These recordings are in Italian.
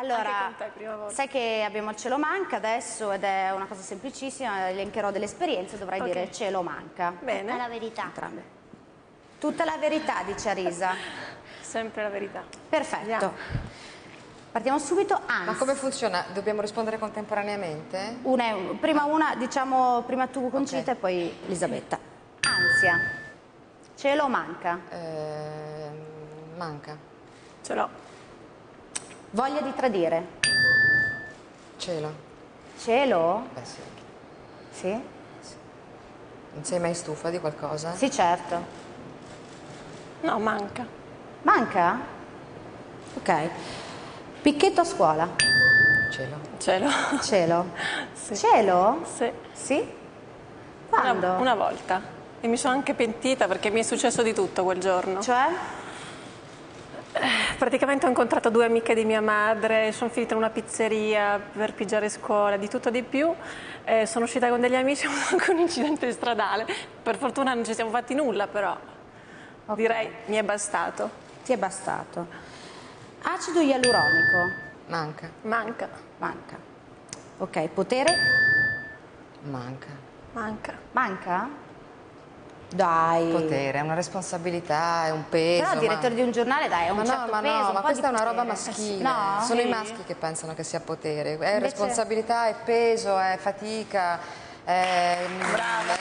Allora, con te, prima volta. sai che abbiamo il cielo manca adesso ed è una cosa semplicissima, elencherò delle esperienze, dovrai dire cielo manca. Bene. È la verità. Entrambe. Tutta la verità, dice Arisa. Sempre la verità. Perfetto. Andiamo. Partiamo subito. Ma come funziona? Dobbiamo rispondere contemporaneamente? Prima una, diciamo, prima tu Concita e poi Elisabetta. Ansia. Cielo manca. Manca. Ce l'ho. Voglia di tradire. Cielo. Cielo? Beh sì. Sì? Non sei mai stufa di qualcosa? Sì, certo. No, manca. Manca? Ok. Picchetto a scuola. Cielo. Ce l'ho. Cielo. Sì. Cielo? Sì. Sì? Quando? Una volta. E mi sono anche pentita perché mi è successo di tutto quel giorno. Cioè? Praticamente ho incontrato 2 amiche di mia madre, sono finita in una pizzeria per pigiare scuola, di tutto di più. Sono uscita con degli amici, ho avuto anche un incidente stradale. Per fortuna non ci siamo fatti nulla, però direi mi è bastato. Ti è bastato. Acido ialuronico. Manca. Manca. Manca. Ok, potere? Manca. Manca. Manca? Dai. Potere, è una responsabilità, è un peso. Però il direttore di un giornale, dai, è un certo peso, un ma po' questa di è una roba potere. maschile. No? Sono Sì. i maschi che pensano che sia potere. È Invece- responsabilità, è peso, è fatica. Brava.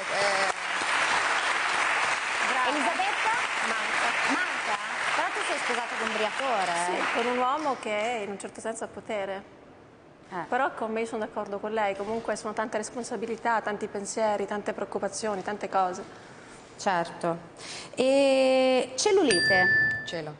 Elisabetta? Manca? Però tu sei sposato con un briatore. Sì, con un uomo che in un certo senso ha potere. Però con me sono d'accordo con lei, comunque sono tante responsabilità, tanti pensieri, tante preoccupazioni, tante cose. Certo. E cellulite? Cielo.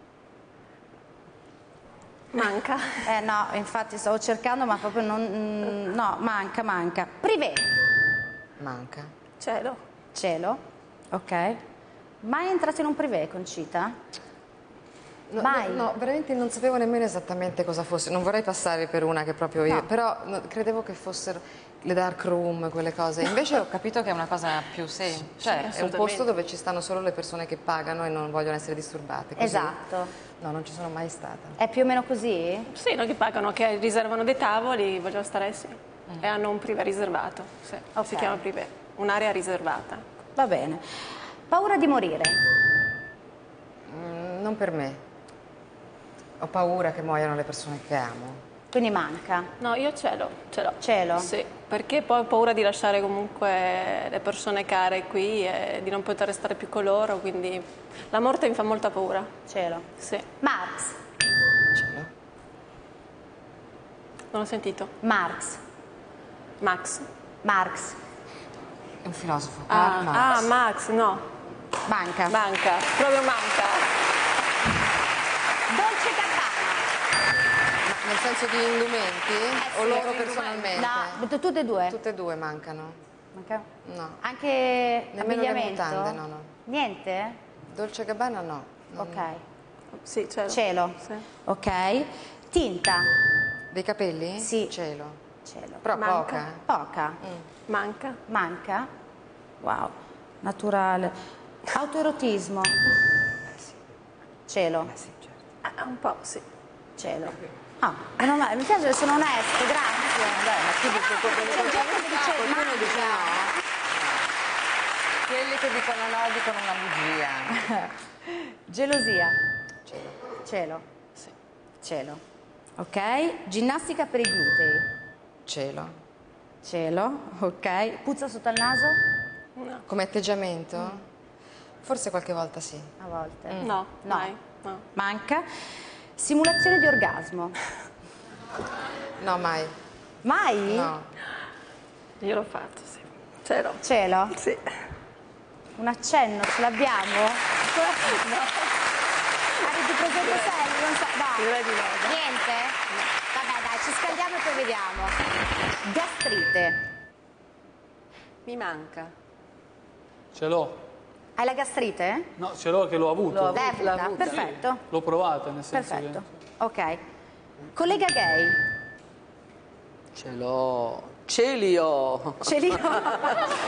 Manca. No, infatti stavo cercando, ma proprio non... No, manca. Privé? Manca. Cielo. Cielo? Ok. Mai entrato in un privé, Concita? No, Mai? no, veramente non sapevo nemmeno esattamente cosa fosse. Non vorrei passare per una che proprio io, No. però credevo che fossero le dark room, quelle cose. Invece ho capito che è una cosa più semplice. Cioè, è un assolutamente. posto dove ci stanno solo le persone che pagano e non vogliono essere disturbate. Così? Esatto. No, non ci sono mai stata. È più o meno così? Sì, non che pagano, che riservano dei tavoli, vogliono stare sì. E hanno un privé riservato. Sì. Ok. Si chiama privé, un'area riservata. Va bene. Paura di morire? Non per me. Ho paura che muoiano le persone che amo. Quindi manca. No, io ce l'ho. Cielo? Sì, perché poi ho paura di lasciare comunque le persone care qui e di non poter restare più con loro, quindi la morte mi fa molta paura. Cielo. Sì, Marx? Cielo. non ho sentito. Marx? Max. È un filosofo. Max, no. Manca. Manca, proprio manca. Dolce Gabbana? Ma nel senso di indumenti? O sì, loro indumenti. personalmente? No, tutte e due? Tutte e due mancano. Manca? No. Anche Nemmeno le abbigliamento? mutande, no. Niente? Dolce Gabbana no. Ok. Sì, cielo. Cielo? Sì. Ok. Tinta? Dei capelli? Sì. Cielo. Cielo. Però Manca. poca. Poca? Manca. Manca? Wow. Naturale. Autoerotismo? Cielo? Sì, certo. Un po', sì. Cielo. Ah, meno male, mi piace che sono onesto, grazie. Ma chi dice Gente che dice qualcuno dice manca. no? Quelli che dicono no dicono una bugia. Gelosia? Cielo. Cielo? Sì. Cielo. Ok. Ginnastica per i glutei? Cielo. Cielo. Ok. Puzza sotto al naso? Come atteggiamento? Forse qualche volta sì. A volte. No, No. mai. No. Manca. Simulazione di orgasmo? No, mai. Mai? No. Io l'ho fatto, sì. Cielo. Cielo? Sì. Un accenno, ce l'abbiamo? Avete presente serio? Non so, no. Direi di no. Niente? Vabbè dai, ci scaldiamo e poi vediamo. Gastrite. Mi manca. Ce l'ho. Hai la gastrite? No, ce l'ho che l'ho avuto. L'hai avuta? avuta. Perfetto. L'ho provata, nel senso Perfetto. Ok. Collega gay. Ce l'ho. Celio. Ce li ho.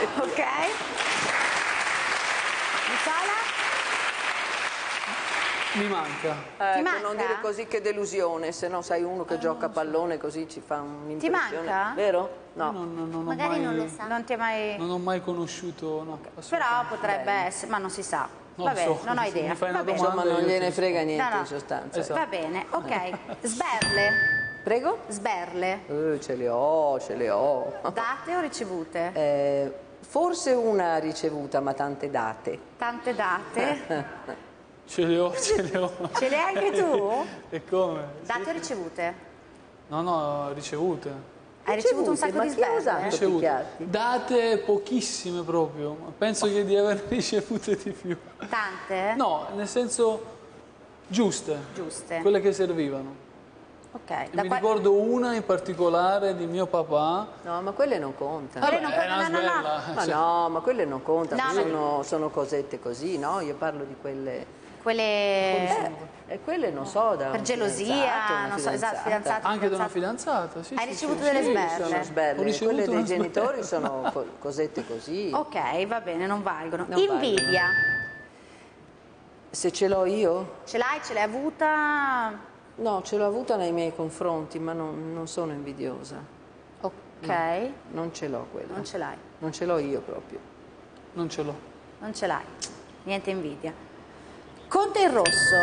Ok. Nicola? Mi manca. Ecco, non dire così, che delusione, se no sai uno che gioca a pallone così ci fa un'impressione. Ti manca? Vero? No. Magari non lo sa. Non ti è mai... Non ho mai conosciuto, no. Però potrebbe essere, ma non si sa. Non Va bene, so, non ho mi idea. fai una Va bene. domanda. Insomma, non io gliene ti- frega niente No, no. in sostanza. Esatto. Va bene, ok. Sberle. Prego? Sberle. Ce le ho, ce le ho. Date o ricevute? Forse una ricevuta, ma tante date. Tante date. Ce le ho, ce le ho. Ce le hai anche tu? E come? Date o ricevute? No, ricevute. Hai ricevuto un sacco ma di chi ha sberle? usato Ricevute. picchiarti? Date pochissime proprio, ma penso che di aver ricevute di più. Tante? No, nel senso giuste, Giuste. quelle che servivano. Ok. E mi ricordo una in particolare di mio papà. No, ma quelle non contano. Quelle non È una contano, no, no. sberla. Ma cioè, no, ma quelle non contano, No, sono cosette così, no? Io parlo di quelle... Quelle E quelle non so, da per un gelosia, fidanzato, una non so, esatto, fidanzata. fidanzato. Anche da una fidanzata, sì. Hai sì, ricevuto sì, delle sì. sberle? Sono Ho sberle, ricevuto quelle dei una genitori sono cosette così. Ok, va bene, non valgono. Non Invidia. Se ce l'ho io? Ce l'hai avuta? No, ce l'ho avuta nei miei confronti, ma non sono invidiosa. Ok. Non ce l'ho quella. Non ce l'hai. Non ce l'ho io proprio. Non ce l'ho. Non ce l'hai. Niente invidia. Conta il rosso.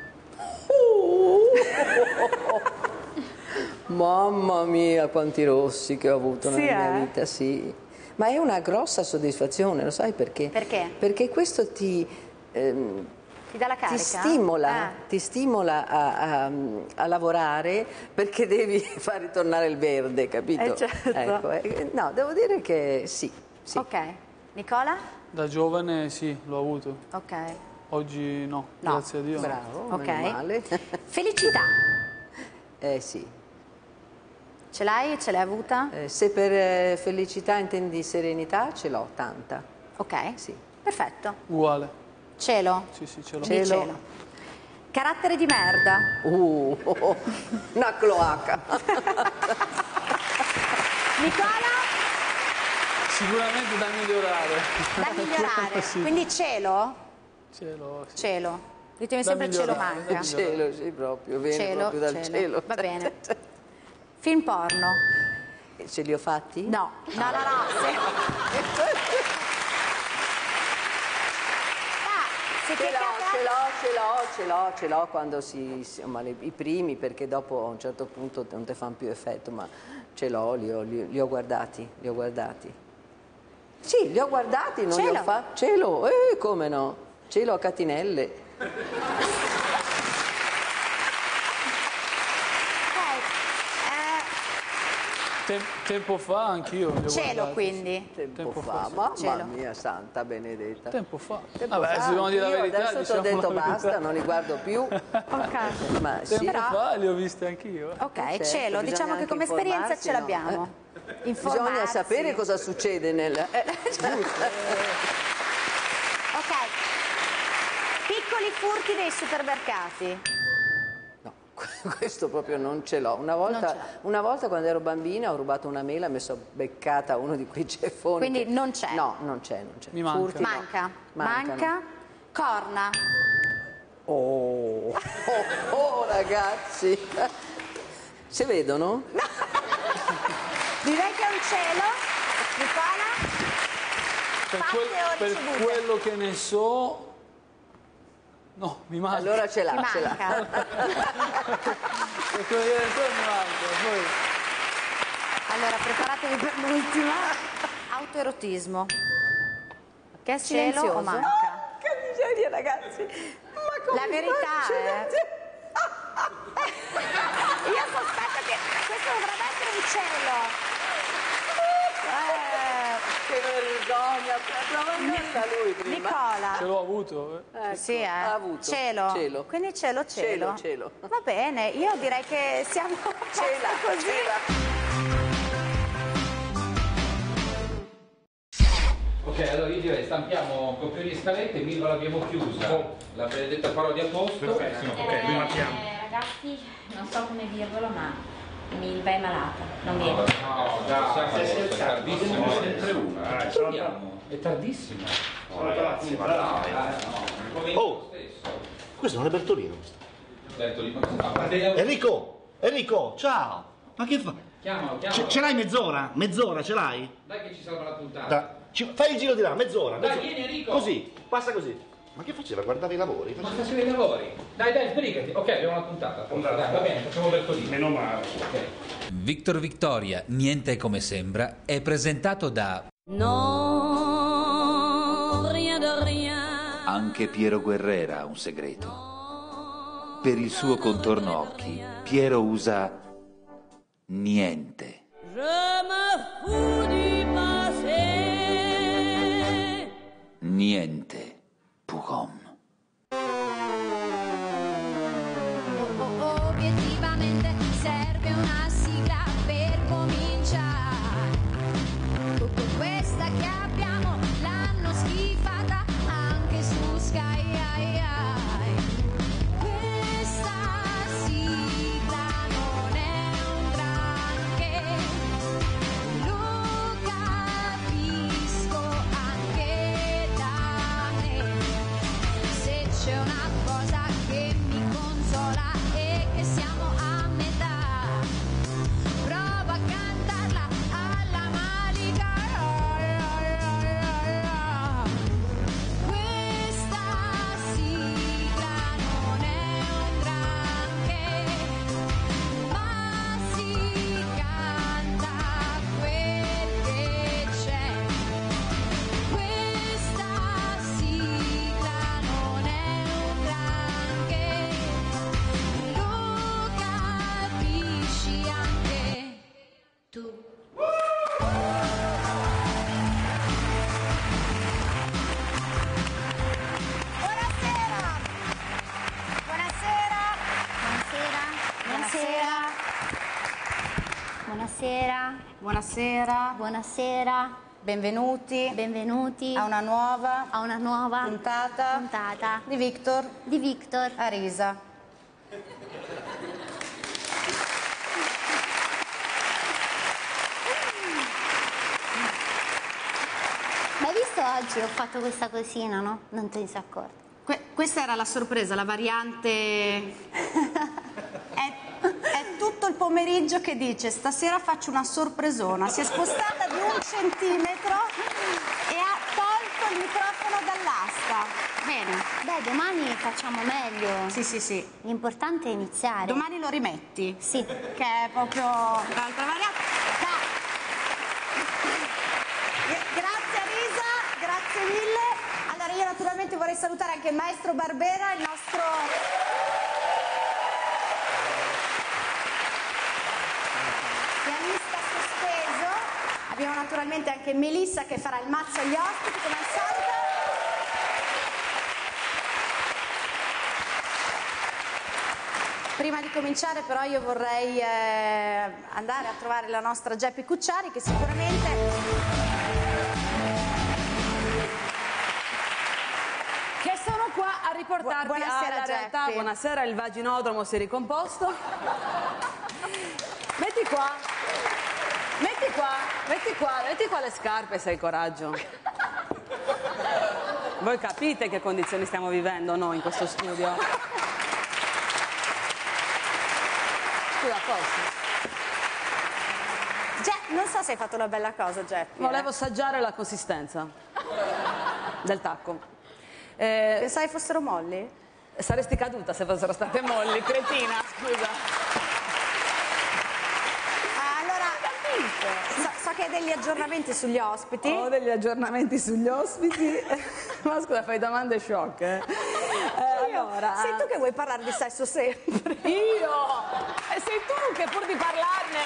Mamma mia, quanti rossi che ho avuto Sì, nella mia vita, sì. Ma è una grossa soddisfazione, lo sai perché? Perché? Perché questo ti Ti dà la carica? ti stimola a lavorare, perché devi far ritornare il verde, capito? Certo. Ecco, no, devo dire che sì. Ok. Nicola? Da giovane sì, l'ho avuto. Ok. Oggi no, No. grazie a Dio. Bravo, Ok. meno male. Felicità. Sì. Ce l'hai? Ce l'hai avuta? Se per felicità intendi serenità, ce l'ho tanta. Ok. Sì. Perfetto. Uguale. Cielo. Sì, ce l'ho. Di cielo. Carattere di merda. Una cloaca. Nicola? Sicuramente da migliorare. Da migliorare. Sì. Quindi cielo? Ce l'ho, sì. Cielo. Ritieni Da sempre il cielo migliorare, manca. da Il cielo, sì, proprio, viene Cielo, proprio dal cielo. Va bene. Film porno? Ce li ho fatti? No. No. Se ti è capitato... Ce l'ho quando insomma, i primi, perché dopo a un certo punto non ti fanno più effetto, ma ce l'ho, li ho guardati, Sì, li ho guardati, non li ho fatti. Cielo, come no? Cielo a catinelle. Tempo fa anch'io. li ho Cielo, guardati. quindi. Tempo fa, fa, sì. mamma Cielo. mia santa benedetta. Tempo fa. Tempo Vabbè, fa, se dobbiamo dire la anch'io, verità, adesso ti ho diciamo detto la verità. basta, non li guardo più. Ok. Ma sì, Tempo fa li ho visti anch'io. Ok, certo, cielo, bisogna diciamo che anche come esperienza informarsi, ce no? l'abbiamo. bisogna Informarsi. sapere cosa succede nel... Ok. Piccoli furti dei supermercati. No, questo proprio non ce l'ho. Una volta quando ero bambina ho rubato una mela e mi sono beccata uno di quei ceffoni. Quindi che- non c'è. No, non c'è. Mi manca. Furti no. Manca. Mancano. Manca. Corna. Oh, ragazzi. Si vedono? Direi che è un cielo. Nicola? Fatte o Per ricevute? quello che ne so... No, mi manca. Allora ce l'ha, Ti ce l'ha. manca. Per quello che ne so mi manca. Poi... Allora, preparatevi per l'ultima. Autoerotismo. Che è silenzioso o manca? Che miseria, ragazzi. Ma come La verità faccio? Io sospetto che questo dovrebbe essere un cielo. Che vergogna. Prova a lui prima. Nicola. Ce l'ho avuto. Ecco, Sì, ha avuto. Cielo. Cielo. Quindi cielo. Cielo. Va bene, io direi che siamo a posto così. Ok, allora io direi stampiamo copioni e scalette, Milva l'abbiamo chiusa, la benedetta parodia a posto. Ragazzi, non so come dirvelo, ma Milva è malata, non viene. No, dai, è tardissimo, sempre una. È tardissimo. Ragazzi, ma dai. No, stesso. Questo non è Bertolino. Bertolino, ma cosa fa? Guarda i lavori. Enrico, ciao. Ma che fa? Chiamalo. Ce l'hai mezz'ora? Mezz'ora ce l'hai? Dai che ci salva la puntata. Fai il giro di là, mezz'ora. Dai, vieni Enrico. Così, passa così. Ma che faceva? Guardava i lavori? Ma faceva i lavori. Dai, sbrigati. Ok, abbiamo una puntata. Dai, va bene, facciamo Bertolino. Meno male. Ok. Victor Victoria, niente come sembra, è presentato da Anche Piero Guerrera ha un segreto. Per il suo contorno occhi, Piero usa niente. Niente. Pugom. Obiettivamente serve una sigla per cominciare. Tutto questa che abbiamo l'hanno schifata anche su Sky. Questa sigla non è un granché, lo capisco anche da me. Se c'è una cosa che mi consola è che siamo a metà. Prova a cantarla alla Malika. Questa sigla non è un granché, ma si canta quel che c'è. Questa sigla non è un granché, lo capisci anche tu. Buonasera. Benvenuti a una nuova puntata di Victor Arisa. Ma hai visto oggi ho fatto questa cosina, no? Non te ne sei accorto. Questa era la sorpresa, la variante... È tutto il pomeriggio che dice stasera faccio una sorpresona. Si è spostata di 1 centimetro e ha tolto il microfono dall'asta. Bene. Beh, domani facciamo meglio. Sì. L'importante è iniziare. Domani lo rimetti? Sì. Che è proprio l'altra variante. Grazie Arisa, grazie mille. Allora io naturalmente vorrei salutare anche il maestro Barbera, il nostro... pianista sospeso. Abbiamo naturalmente anche Melissa che farà il mazzo agli ospiti come al solito. Prima di cominciare però io vorrei andare a trovare la nostra Geppi Cucciari che sicuramente... Che sono qua a riportarti Buonasera, alla realtà. Geppi. Buonasera, il vaginodromo si è ricomposto. Metti qua le scarpe se hai coraggio. Voi capite che condizioni stiamo vivendo noi in questo studio? Scusa, posso? Non so se hai fatto una bella cosa, Geppi. Volevo assaggiare la consistenza del tacco. Pensavi fossero molli? Saresti caduta se fossero state molli, cretina, scusa. Allora, so che hai degli aggiornamenti sugli ospiti. Ho degli aggiornamenti sugli ospiti. Ma scusa, fai domande sciocche. Allora, sei tu che vuoi parlare di sesso sempre. Io? E sei tu che pur di parlarne...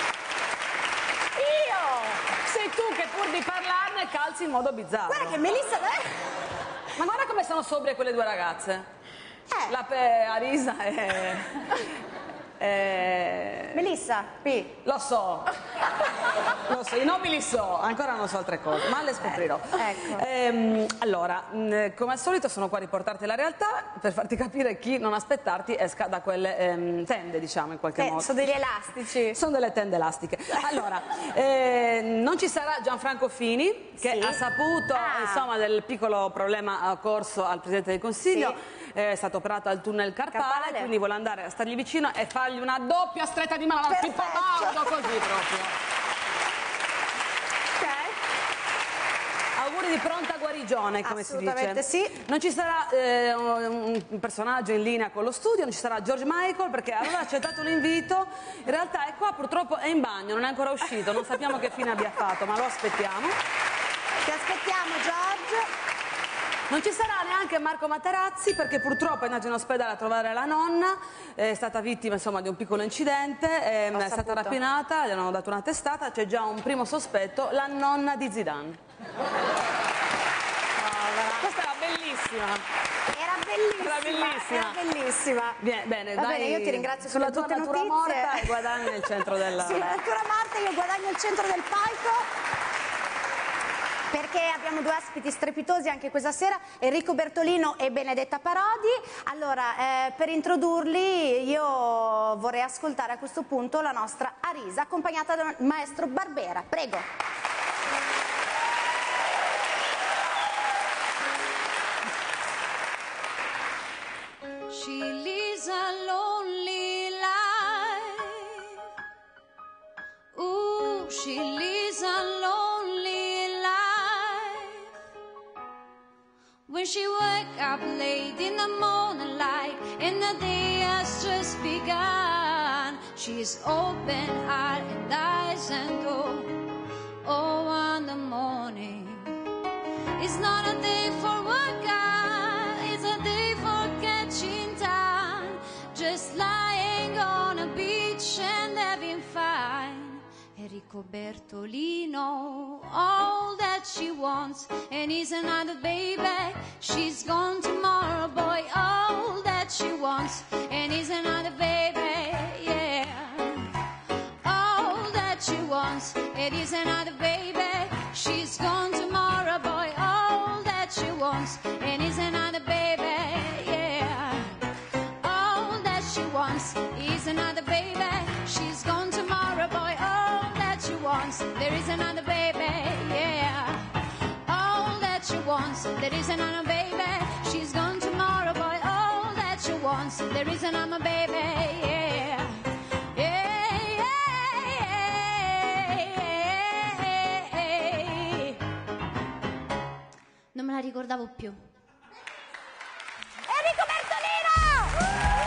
Sei tu che pur di parlarne calzi in modo bizzarro. Guarda che Melissa... Ma guarda come sono sobrie quelle due ragazze. La Arisa e... Melissa, P. Lo so, i nobili ancora non so altre cose, ma le scoprirò. Ecco. Allora, come al solito sono qua a riportarti la realtà per farti capire chi non aspettarti esca da quelle tende, diciamo, in qualche modo. Sono degli elastici. Sono delle tende elastiche. Allora, non ci sarà Gianfranco Fini, che ha saputo, insomma, del piccolo problema occorso al Presidente del Consiglio. È stato operato al tunnel carpale, quindi vuole andare a stargli vicino e fargli una doppia stretta di mano al Pippo Baudo, così proprio. Auguri di pronta guarigione, come si dice. Assolutamente sì. Non ci sarà un personaggio in linea con lo studio, non ci sarà George Michael perché aveva accettato l'invito, in realtà è qua, purtroppo è in bagno, non è ancora uscito, non sappiamo che fine abbia fatto, ma lo aspettiamo. Ti aspettiamo, George. Non ci sarà neanche Marco Materazzi perché purtroppo è andato in ospedale a trovare la nonna, è stata vittima, insomma, di un piccolo incidente, è stata rapinata, gli hanno dato una testata, c'è già un primo sospetto, la nonna di Zidane. Questa era bellissima. Era bellissima. Bene, Va dai, bene, io ti ringrazio sulla per tua tutte le natura notizie. morta e guadagni nel centro della... Sulla natura morta io guadagno il centro del palco. Perché abbiamo due ospiti strepitosi anche questa sera, Enrico Bertolino e Benedetta Parodi. Allora, per introdurli io vorrei ascoltare a questo punto la nostra Arisa, accompagnata dal maestro Barbera. Prego. She lives a lonely life. Ooh, she lives a lonely life. When she wake up late in the morning light and the day has just begun, she's open heart and eyes and go. Oh, on the morning, it's not a day for work, it's a day for catching time, just lying on a beach and having fun. Enrico Bertolino, all that she wants, and he's another baby. She's gone tomorrow, boy, all that she wants, and he's another baby, yeah. All that she wants, it is another baby. She's gone tomorrow, boy, all that she wants, and is another baby, yeah. All that she wants is another baby. She's gone tomorrow, boy, all that she wants, there is another baby, yeah. All that she wants, there is another baby. She's gone tomorrow, boy, all that she wants, there is another baby, yeah. Non me la ricordavo più. Enrico Bertolino!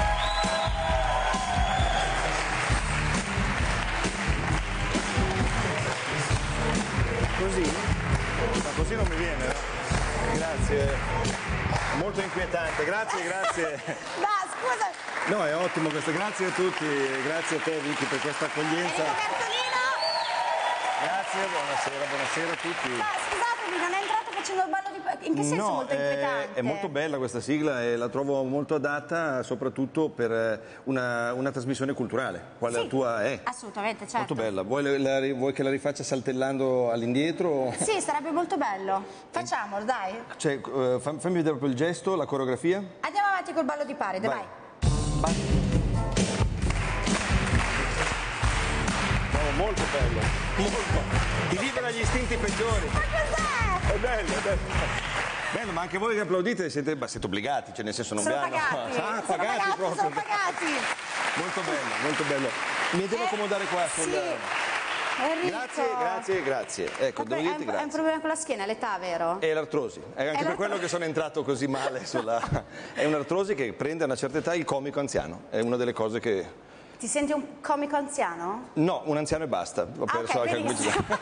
Così? Ma così non mi viene, no? Grazie. Molto inquietante, grazie. Ma scusa. No, è ottimo questo, grazie a tutti, grazie a te Vicky per questa accoglienza. Enrico Bertolino! Grazie, buonasera a tutti. Ma scusatemi, non è entrato facendo il ballo di... In che senso molto inquietante? È molto bella questa sigla e la trovo molto adatta soprattutto per una trasmissione culturale, quale la tua è. Assolutamente, certo. Molto bella. Vuoi che la rifaccia saltellando all'indietro? Sì, sarebbe molto bello. Facciamolo, dai. Cioè, fammi vedere proprio il gesto, la coreografia. Andiamo avanti col ballo di Paride, vai. No, molto bello, molto. Ti libera gli istinti peggiori. Ma cos'è? È bello, è bello. Bello, ma anche voi che applaudite siete obbligati, cioè nel senso non Sono vi hanno... pagati, Ah, sono pagati proprio. Sono pagati. Molto bello, molto bello. Mi devo accomodare qua sul... Sì. Enrico. Grazie. Ecco, devo dirti È un grazie. problema con la schiena, l'età, vero? È l'artrosi, è anche per quello che sono entrato così male sulla... È un'artrosi che prende a una certa età il comico anziano, è una delle cose che... Ti senti un comico anziano? No, un anziano e basta, ho perso ok, anche il benissimo. gusto.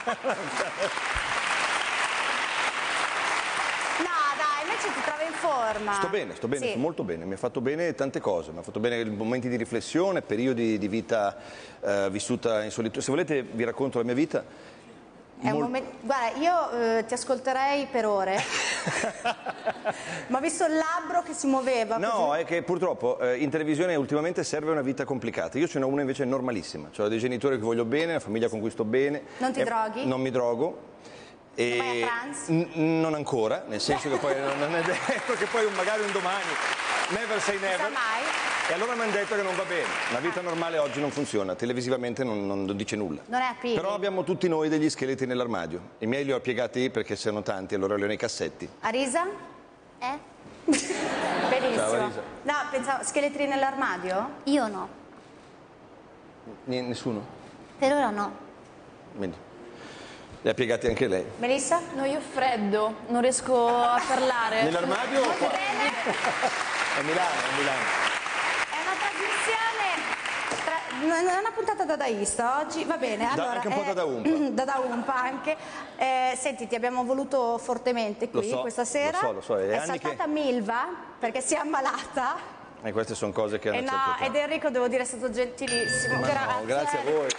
No, dai, invece ti trovi in forma. Sto bene, Sì. sto molto bene, mi ha fatto bene tante cose, mi ha fatto bene momenti di riflessione, periodi di vita vissuta in solitudine. Se volete vi racconto la mia vita. È un momento... Guarda, io ti ascolterei per ore, ma ho visto il labbro che si muoveva. No, così. è che purtroppo in televisione ultimamente serve una vita complicata. Io ce n'ho una invece normalissima. Ho dei genitori che voglio bene, una famiglia con cui sto bene. Non ti droghi? Non mi drogo. E vai a trans? Non ancora, nel senso che poi non è detto che poi magari un domani, never say never. Non sa mai. E allora mi hanno detto che non va bene. La vita normale oggi non funziona, televisivamente non dice nulla. Non è appealing. Però abbiamo tutti noi degli scheletri nell'armadio. I miei li ho piegati perché c'erano tanti, allora li ho nei cassetti. Arisa? Benissimo. Ciao, Arisa. No, pensavo, scheletri nell'armadio? Io no. Nessuno? Per ora no. Bene. Li ha piegati anche lei. Melissa? No, io ho freddo, non riesco a parlare. Nell'armadio? Molto bene. A Milano, a Milano. È una trasmissione, non è una puntata dadaista oggi, va bene. Allora, anche un po' dadaumpa. Dadaumpa anche. Senti, ti abbiamo voluto fortemente qui questa sera. Lo so. È saltata Milva perché si è ammalata. E queste sono cose che hanno certo ed Enrico, devo dire, è stato gentilissimo. Ma Grazie. no, grazie a voi.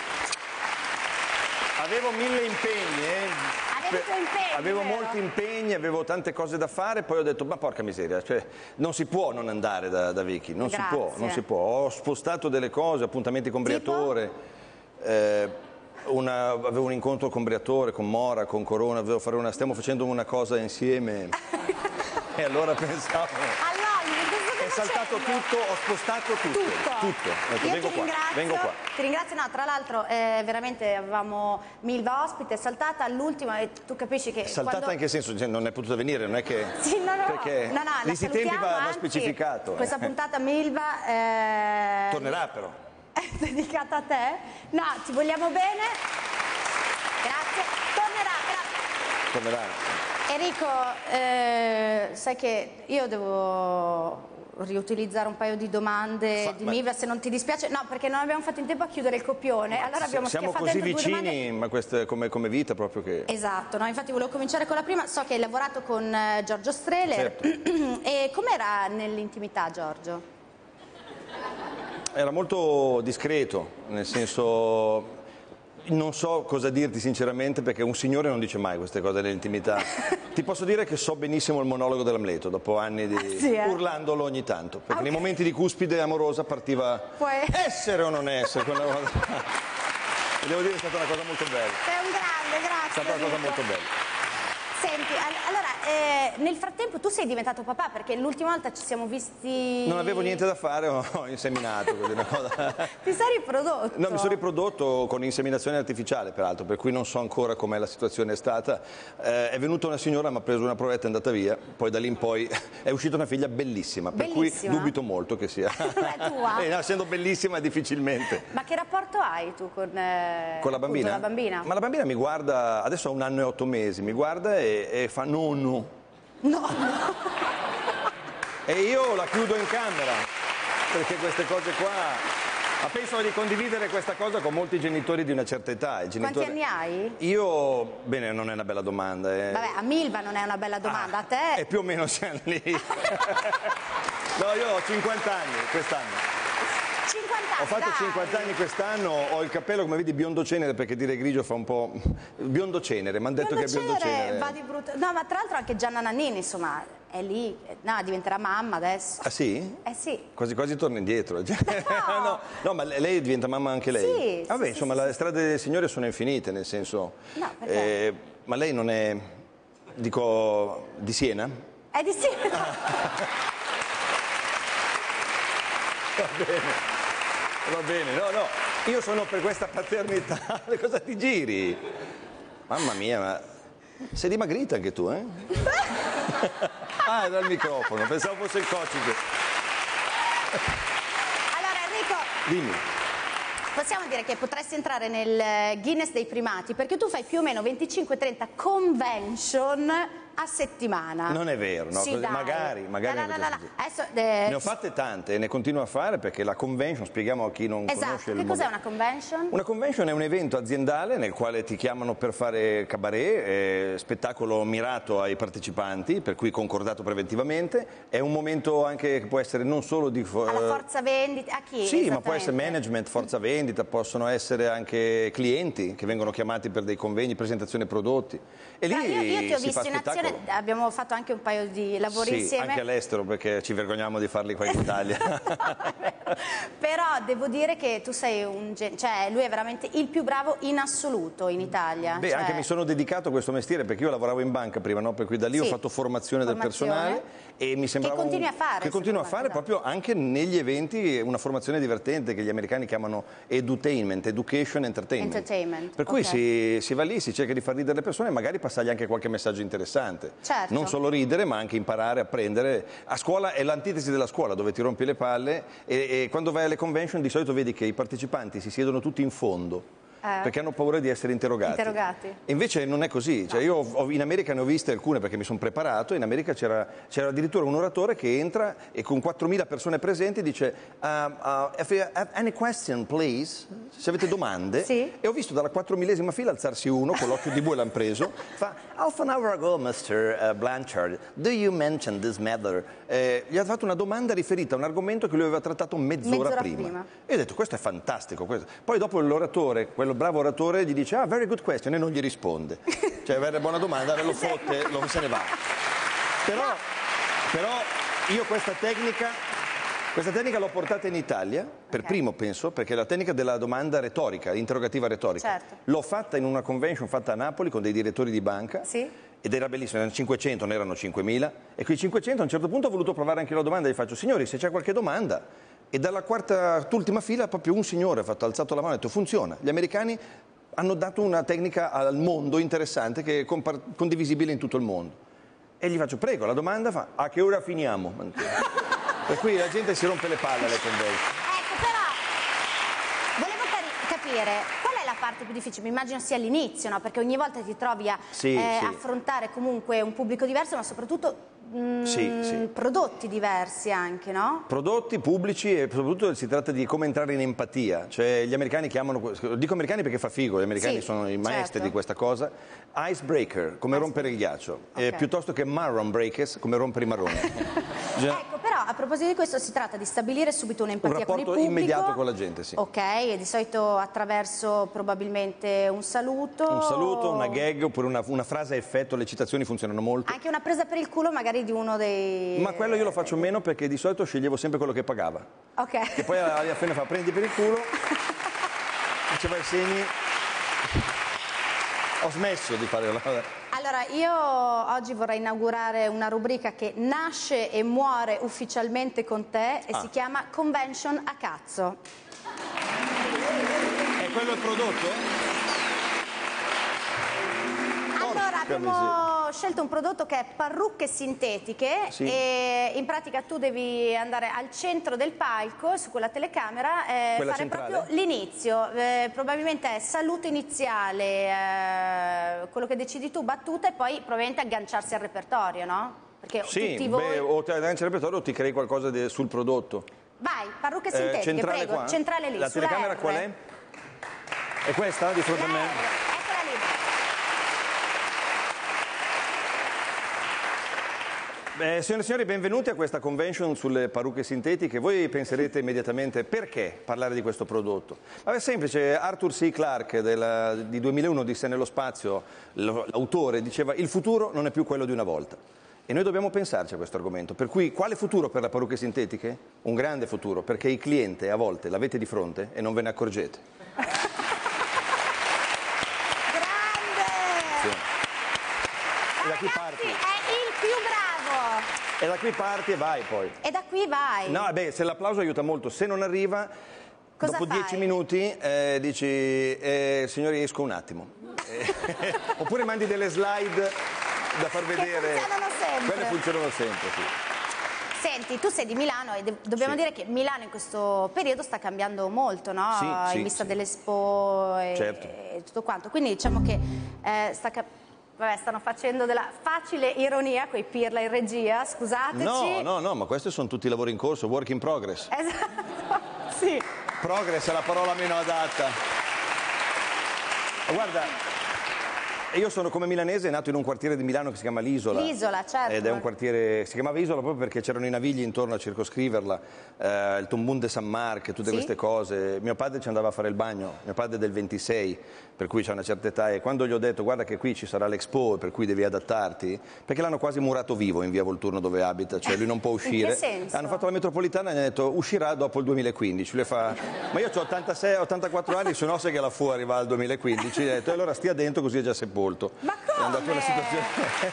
Avevo 1000 impegni, avevo molti impegni, avevo tante cose da fare, poi ho detto, ma porca miseria, cioè, non si può non andare da Vicky, non si può. Ho spostato delle cose, appuntamenti con Briatore, avevo un incontro con Briatore, con Mora, con Corona, stiamo facendo una cosa insieme e allora pensavo... È saltato tutto, ho spostato tutto. Detto, vengo qua. Ti ringrazio, no, tra l'altro veramente avevamo Milva ospite, è saltata all'ultima e tu capisci che... Saltata in che senso? Cioè, non è potuta venire, non è che... Sì, no, perché questi tempi va specificato. Questa puntata Milva... tornerà però. È dedicata a te. No, ti vogliamo bene. Grazie. Tornerà. Enrico, sai che io devo riutilizzare un paio di domande di Milva, se non ti dispiace. No, perché non abbiamo fatto in tempo a chiudere il copione. Allora abbiamo siamo così vicini, ma questa è come vita proprio che... Esatto, no, infatti volevo cominciare con la prima. So che hai lavorato con Giorgio Strehler. Certo. E com'era nell'intimità Giorgio? Era molto discreto, nel senso... Non so cosa dirti sinceramente perché un signore non dice mai queste cose nell'intimità. Ti posso dire che so benissimo il monologo dell'Amleto dopo anni di urlandolo ogni tanto, perché nei momenti di cuspide amorosa partiva essere o non essere. Quella cosa. E devo dire che è stata una cosa molto bella. Sei un grande, grazie. È stata una cosa molto bella. Senti, allora, nel frattempo tu sei diventato papà perché l'ultima volta ci siamo visti... Non avevo niente da fare, ho inseminato. Così, una cosa. Ti sei riprodotto? No, mi sono riprodotto con inseminazione artificiale, peraltro, per cui non so ancora com'è la situazione è stata. È venuta una signora, mi ha preso una provetta e è andata via, poi da lì in poi è uscita una figlia bellissima, per cui dubito molto che sia. È tua? No, essendo bellissima difficilmente. Ma che rapporto hai tu con la bambina? Con la bambina? Ma la bambina mi guarda, adesso ha 1 anno e 8 mesi, mi guarda e fa no. E io la chiudo in camera, perché queste cose qua... Ma penso di condividere questa cosa con molti genitori di una certa età. Quanti anni hai? Io, bene, non è una bella domanda. Vabbè, a Milva non è una bella domanda, a te... E più o meno siamo lì. No, io ho 50 anni quest'anno. 50 anni, Ho fatto 50 anni quest'anno, ho il cappello, come vedi, biondo cenere, perché dire grigio fa un po'... Biondo cenere, mi hanno detto che è biondo cenere. Va di brutto. No, ma tra l'altro anche Gianna Nannini, insomma, è lì. No, diventerà mamma adesso. Ah sì? Sì. Quasi quasi torna indietro. No, ma lei diventa mamma anche lei? Sì. Vabbè, insomma, le strade del Signore sono infinite, nel senso... No, perché? Ma lei non è, dico, di Siena? È di Siena. Va bene, no, io sono per questa paternità, cosa ti giri? Mamma mia, ma sei dimagrita anche tu, eh? Ah, era il microfono, pensavo fosse il cocciche. Allora Enrico, dimmi. Possiamo dire che potresti entrare nel Guinness dei primati perché tu fai più o meno 25-30 convention a settimana. Non è vero, no? Sì, dai. Magari. Adesso, ne ho fatte tante e ne continuo a fare perché la convention, spieghiamo a chi non conosce il che cos'è una convention? Una convention è un evento aziendale nel quale ti chiamano per fare cabaret, spettacolo mirato ai partecipanti, per cui concordato preventivamente. È un momento anche che può essere non solo di... Alla forza vendita, a chi? Sì, ma può essere management, forza vendita, possono essere anche clienti che vengono chiamati per dei convegni, presentazione prodotti. E lì io ti ho si visto fa in azione, abbiamo fatto anche un paio di lavori insieme. Anche all'estero perché ci vergogniamo di farli qua in Italia. Però devo dire che tu sei cioè lui è veramente il più bravo in assoluto in Italia. Beh, anche mi sono dedicato a questo mestiere perché io lavoravo in banca prima, no? Per cui da lì ho fatto formazione del personale e mi sembrava che continui a fare. Che continuo a fare proprio anche negli eventi, una formazione divertente che gli americani chiamano edutainment, education, entertainment. Per cui si va lì, si cerca di far ridere le persone e magari passargli anche qualche messaggio interessante. Certo. Non solo ridere, ma anche imparare, apprendere. A scuola è l'antitesi della scuola, dove ti rompi le palle e quando vai alle convention di solito vedi che i partecipanti si siedono tutti in fondo. Perché hanno paura di essere interrogati. E invece non è così. Cioè, io in America ne ho viste alcune perché mi sono preparato. In America c'era addirittura un oratore che entra e con 4.000 persone presenti dice if you have any question please, se avete domande. E ho visto dalla 4.000esima fila alzarsi uno con l'occhio di bue l'han preso, fa half an hour ago Mr. Blanchard, do you mention this matter? Gli ha fatto una domanda riferita a un argomento che lui aveva trattato mezz'ora prima. E ho detto questo è fantastico. Poi dopo l'oratore, quello bravo oratore, gli dice very good question e non gli risponde. Cioè avere buona domanda, lo fotte, se ne va. Però io questa tecnica l'ho portata in Italia, per primo penso, perché è la tecnica della domanda retorica, interrogativa retorica. Certo. L'ho fatta in una convention fatta a Napoli con dei direttori di banca. Ed era bellissimo, erano 500, non erano 5.000. E quei 500 a un certo punto ho voluto provare anche la domanda e gli faccio, signori, se c'è qualche domanda. E dalla ultima fila proprio un signore ha alzato la mano e ha detto funziona. Gli americani hanno dato una tecnica al mondo interessante che è condivisibile in tutto il mondo. E gli faccio prego, la domanda fa a che ora finiamo? Per cui la gente si rompe le palle alle convention. Ecco, però volevo capire qual è la parte più difficile. Mi immagino sia all'inizio, no? Perché ogni volta ti trovi a affrontare comunque un pubblico diverso, ma soprattutto prodotti diversi anche, no? Prodotti pubblici e soprattutto si tratta di come entrare in empatia. Cioè gli americani chiamano, dico americani perché fa figo, gli americani sono i maestri di questa cosa, icebreaker, come rompere il ghiaccio, piuttosto che marron breakers, come rompere i marroni. Ecco, però a proposito di questo si tratta di stabilire subito un'empatia con il pubblico. Un rapporto immediato con la gente, sì. Ok, e di solito attraverso probabilmente un saluto. Un saluto, una gag oppure una frase a effetto, le citazioni funzionano molto. Anche una presa per il culo magari di uno dei... Ma quello io lo faccio meno perché di solito sceglievo sempre quello che pagava. Ok. E poi alla fine fa prendi per il culo, faceva i segni. Ho smesso di fare la... Allora, io oggi vorrei inaugurare una rubrica che nasce e muore ufficialmente con te e si chiama Convention a cazzo. È quello il prodotto? Allora, abbiamo scelto un prodotto che è parrucche sintetiche e in pratica tu devi andare al centro del palco, su quella telecamera, fare centrale? proprio l'inizio, probabilmente è saluto iniziale, quello che decidi tu, battuta e poi probabilmente agganciarsi al repertorio, no? Perché tutti voi... o ti agganci al repertorio o ti crei qualcosa sul prodotto. Vai, parrucche sintetiche, centrale prego, qua? centrale lì, la telecamera qual è? È questa di fronte a me? Eccola lì. Signore e signori, benvenuti a questa convention sulle parrucche sintetiche. Voi penserete immediatamente perché parlare di questo prodotto? Ma è semplice, Arthur C. Clarke di 2001 disse nello spazio, l'autore diceva il futuro non è più quello di una volta. E noi dobbiamo pensarci a questo argomento. Per cui quale futuro per le parrucche sintetiche? Un grande futuro, perché il cliente a volte l'avete di fronte e non ve ne accorgete. Grande! Sì. E da qui parti. È il più bravo! E da qui parti e vai poi. E da qui vai. No, beh, se l'applauso aiuta molto. Se non arriva, cosa dopo fai? 10 minuti dici, signori, esco un attimo. Oppure mandi delle slide da far vedere. Che funzionano sempre. Quelle funzionano sempre, sì. Senti, tu sei di Milano e dobbiamo dire che Milano in questo periodo sta cambiando molto, no? Sì, in vista dell'Expo e tutto quanto. Quindi diciamo che Vabbè, stanno facendo della facile ironia coi Pirla in regia, scusateci. No, ma questi sono tutti lavori in corso, work in progress. Esatto, sì. Progress è la parola meno adatta. Guarda, io sono come milanese, nato in un quartiere di Milano che si chiama l'Isola. L'Isola, certo. Ed è un quartiere, si chiamava Isola proprio perché c'erano i navigli intorno a circoscriverla, il Tombun de San Marc, tutte queste cose. Mio padre ci andava a fare il bagno, mio padre è del 26, per cui c'ha una certa età, e quando gli ho detto guarda che qui ci sarà l'Expo per cui devi adattarti, perché l'hanno quasi murato vivo in via Volturno dove abita, cioè lui non può uscire. In che senso? Hanno fatto la metropolitana e gli hanno detto uscirà dopo il 2015. Lui fa, ma io ho 86, 84 anni, se no se che la fu arriva al 2015. Gli ho detto allora stia dentro così è già sepolto. Ma come? È andata una situazione.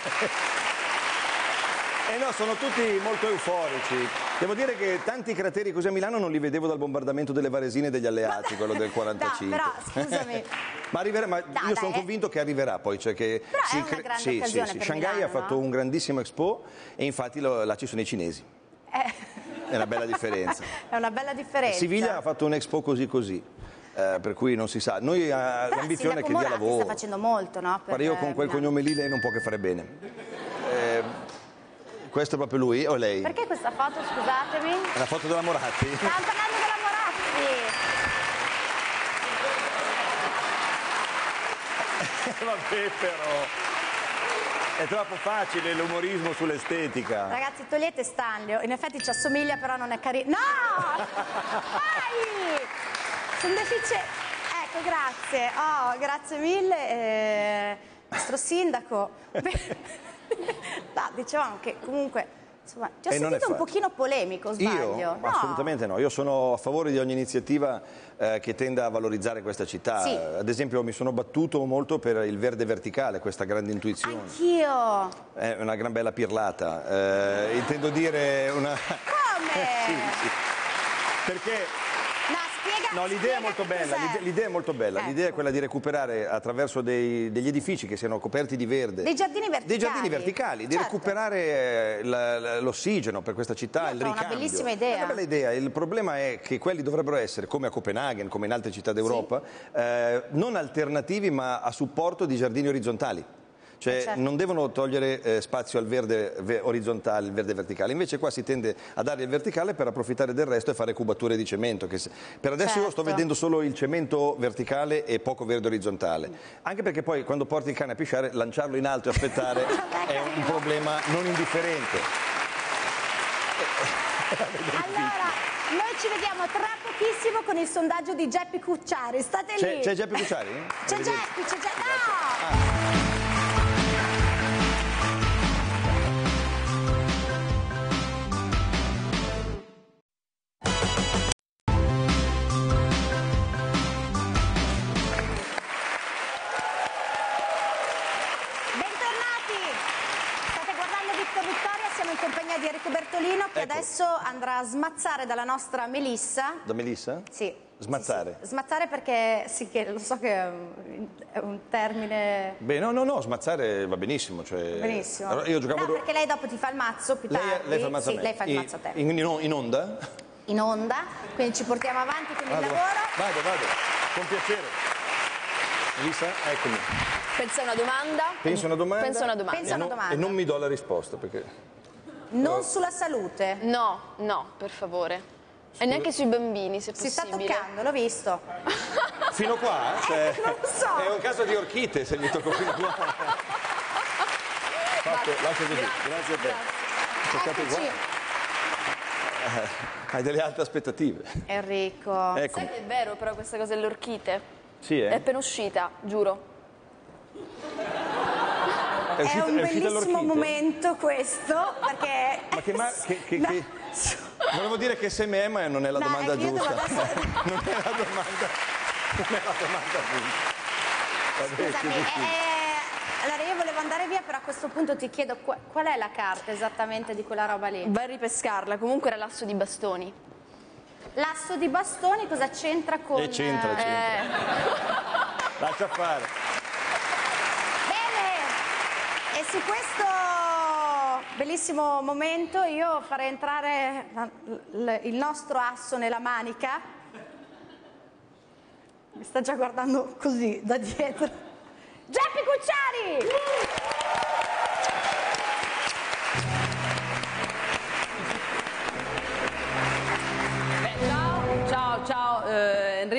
No, sono tutti molto euforici. Devo dire che tanti crateri così a Milano non li vedevo dal bombardamento delle Varesine degli alleati, quello del 45. No, però scusami. Ma arriverà, io sono convinto che arriverà poi. Cioè che però è una grande occasione per Shanghai Milano, ha fatto un grandissimo Expo e infatti là ci sono i cinesi. È una bella differenza. È una bella differenza. Siviglia ha fatto un Expo così. Per cui non si sa. Noi l'ambizione è che dia lavoro. sta facendo molto, no? Ma io con quel cognome lì lei non può che fare bene. Questo è proprio lui o lei? Perché questa foto, scusatemi? È la foto della Moratti? Stavamo parlando della Moratti! Vabbè però, è troppo facile l'umorismo sull'estetica. Ragazzi, togliete Stanlio, in effetti ci assomiglia però non è carino. No! Dai! Sono deficiente. Ecco, grazie. Oh, grazie mille, nostro sindaco. No, dicevamo che comunque, insomma, ti ho sentito un pochino polemico, sbaglio? Io? No. Assolutamente no, io sono a favore di ogni iniziativa che tenda a valorizzare questa città. Sì. Ad esempio mi sono battuto molto per il verde verticale, questa grande intuizione. Anch'io. È una gran bella pirlata, intendo dire una... Come? Sì. Perché... No, l'idea è molto bella, l'idea è molto bella, Ecco. l'idea è quella di recuperare attraverso degli edifici che siano coperti di verde. Dei giardini verticali. Dei giardini verticali, di recuperare l'ossigeno per questa città, il ricambio. Una bellissima idea. È una bella idea, il problema è che quelli dovrebbero essere, come a Copenaghen, come in altre città d'Europa, non alternativi ma a supporto di giardini orizzontali. Cioè certo. non devono togliere spazio al verde orizzontale, il verde verticale, invece qua si tende a dare il verticale per approfittare del resto e fare cubature di cemento. Per adesso io sto vedendo solo il cemento verticale e poco verde orizzontale, anche perché poi quando porti il cane a pisciare lanciarlo in alto e aspettare è un problema non indifferente. Allora, noi ci vediamo tra pochissimo con il sondaggio di Geppi Cucciari, state lì. C'è Geppi Cucciari? C'è Geppi, no! Di Enrico Bertolino che adesso andrà a smazzare dalla nostra Melissa. Da Melissa? Sì. Smazzare? Sì. Smazzare perché sì, che lo so che è un termine... Beh, no, smazzare va benissimo. Cioè... Benissimo. Allora, io giocavo... No, perché lei dopo ti fa il mazzo più tardi. Lei fa il mazzo a me? Sì, lei fa il mazzo a te. In onda? In onda, quindi ci portiamo avanti con il lavoro. Vado, con piacere. Melissa, eccomi. Pensa a una domanda? Penso a una domanda. Pensa a una domanda. Pensa a una domanda. E non mi do la risposta perché... Non sulla salute? No, per favore. E neanche sui bambini, se si possibile. Si sta toccando, l'ho visto. Fino qua? Cioè, non lo so. È un caso di orchite se mi tocco fino qua. Lascia così, grazie a te. Toccate qua. Hai delle alte aspettative. Enrico. Ecco. Sai che è vero però questa cosa delle orchite? Sì, È appena uscita, giuro. È un bellissimo momento questo, perché... Ma che volevo dire che seme è, ma non è la domanda giusta. Non è la domanda giusta. Scusami, allora io volevo andare via, però a questo punto ti chiedo qual è la carta esattamente di quella roba lì? Vai a ripescarla, comunque era l'asso di bastoni. L'asso di bastoni cosa c'entra con... C'entra. Lascia fare. E su questo bellissimo momento io farei entrare il nostro asso nella manica. Mi sta già guardando così da dietro. Geppi Cucciari!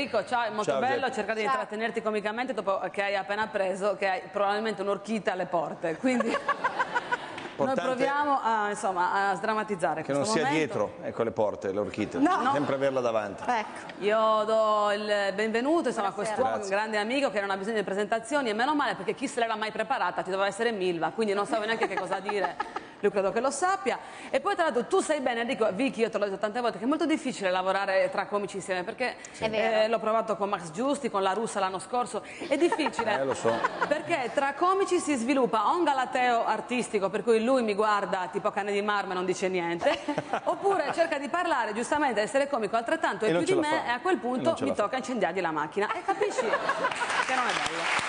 Enrico, ciao, è molto Ciao, bello Jack. cercare di intrattenerti comicamente dopo che hai appena appreso che hai probabilmente un'orchita alle porte, quindi noi proviamo a, insomma, a sdrammatizzare Che non questo sia momento. dietro, ecco le porte, l'orchita. No. Sempre averla davanti. Ecco, io do il benvenuto insomma, a quest'uomo, un grande amico che non ha bisogno di presentazioni e meno male perché chi se l'era mai preparata ti doveva essere Milva, quindi non sapevo neanche che cosa dire. Lui credo che lo sappia. E poi tra l'altro tu sai bene, Enrico, Vicky, io te l'ho detto tante volte, che è molto difficile lavorare tra comici insieme perché l'ho provato con Max Giusti, con La Russa l'anno scorso, è difficile. Lo so. Perché tra comici si sviluppa o un galateo artistico per cui lui mi guarda tipo cane di marmo e non dice niente, oppure cerca di parlare giustamente, essere comico altrettanto e E non più ce di la me fa. e a quel E punto non ce mi la fa. tocca incendiargli la macchina e capisci che non è bello.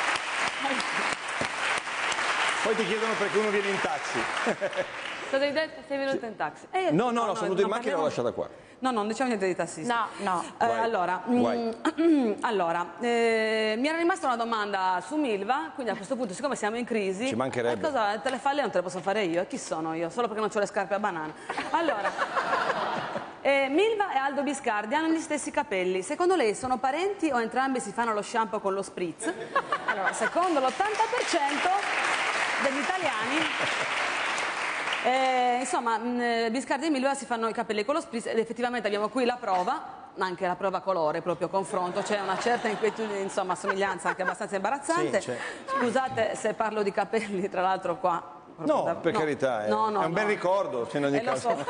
Poi ti chiedono perché uno viene in taxi. Cosa hai detto? Sei venuto in taxi? No, sono venuto in macchina e l'ho lasciata qua. No, non diciamo niente di tassisti. No. Allora, Guai. mi era rimasta una domanda su Milva, quindi a questo punto, siccome siamo in crisi, Ci mancherebbe. cosa te le fa lei, non te le posso fare io? E chi sono io? Solo perché non ho le scarpe a banana. Allora, Milva e Aldo Biscardi hanno gli stessi capelli. Secondo lei sono parenti o entrambi si fanno lo shampoo con lo spritz? Allora, secondo l'80% degli italiani... insomma, Biscardi e Milva si fanno i capelli con lo spritz ed effettivamente abbiamo qui la prova, anche la prova colore, proprio confronto, c'è una certa inquietudine, insomma, somiglianza anche abbastanza imbarazzante. Sì, c'è. Scusate se parlo di capelli, tra l'altro qua. No, per carità, è un bel ricordo, in ogni lo caso. so.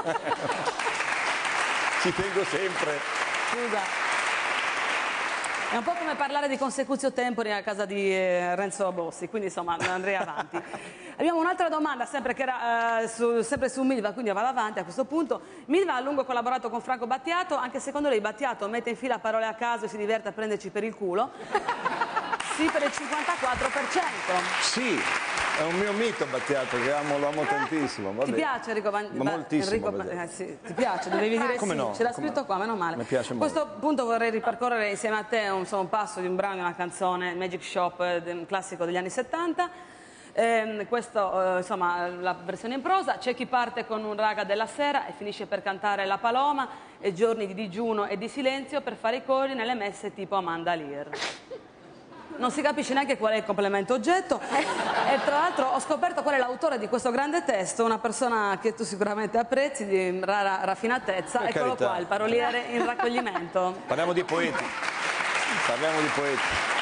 Ci tengo sempre. Scusa. È un po' come parlare di consecutio tempori a casa di Renzo Bossi, quindi insomma andrei avanti. Abbiamo un'altra domanda, sempre, che era, sempre su Milva, quindi vado avanti a questo punto. Milva ha a lungo collaborato con Franco Battiato, anche secondo lei Battiato mette in fila parole a caso e si diverte a prenderci per il culo? Sì, per il 54%. Sì, è un mio mito Battiato, che lo amo tantissimo. Vabbè. Ti piace Enrico moltissimo, sì, ti piace, dovevi dire Come sì, no? ce l'ha scritto qua, meno male. Mi piace A molto. questo punto vorrei ripercorrere insieme a te un passo di un brano di una canzone, Magic Shop, un classico degli anni 70. Questo, insomma, la versione in prosa. C'è chi parte con un raga della sera e finisce per cantare La Paloma e giorni di digiuno e di silenzio per fare i cori nelle messe tipo Amanda Lear. Non si capisce neanche qual è il complemento oggetto e tra l'altro ho scoperto qual è l'autore di questo grande testo, una persona che tu sicuramente apprezzi, di rara raffinatezza. Per Eccolo carità. qua, il paroliere in raccoglimento. Parliamo di poeti. Parliamo di poeti.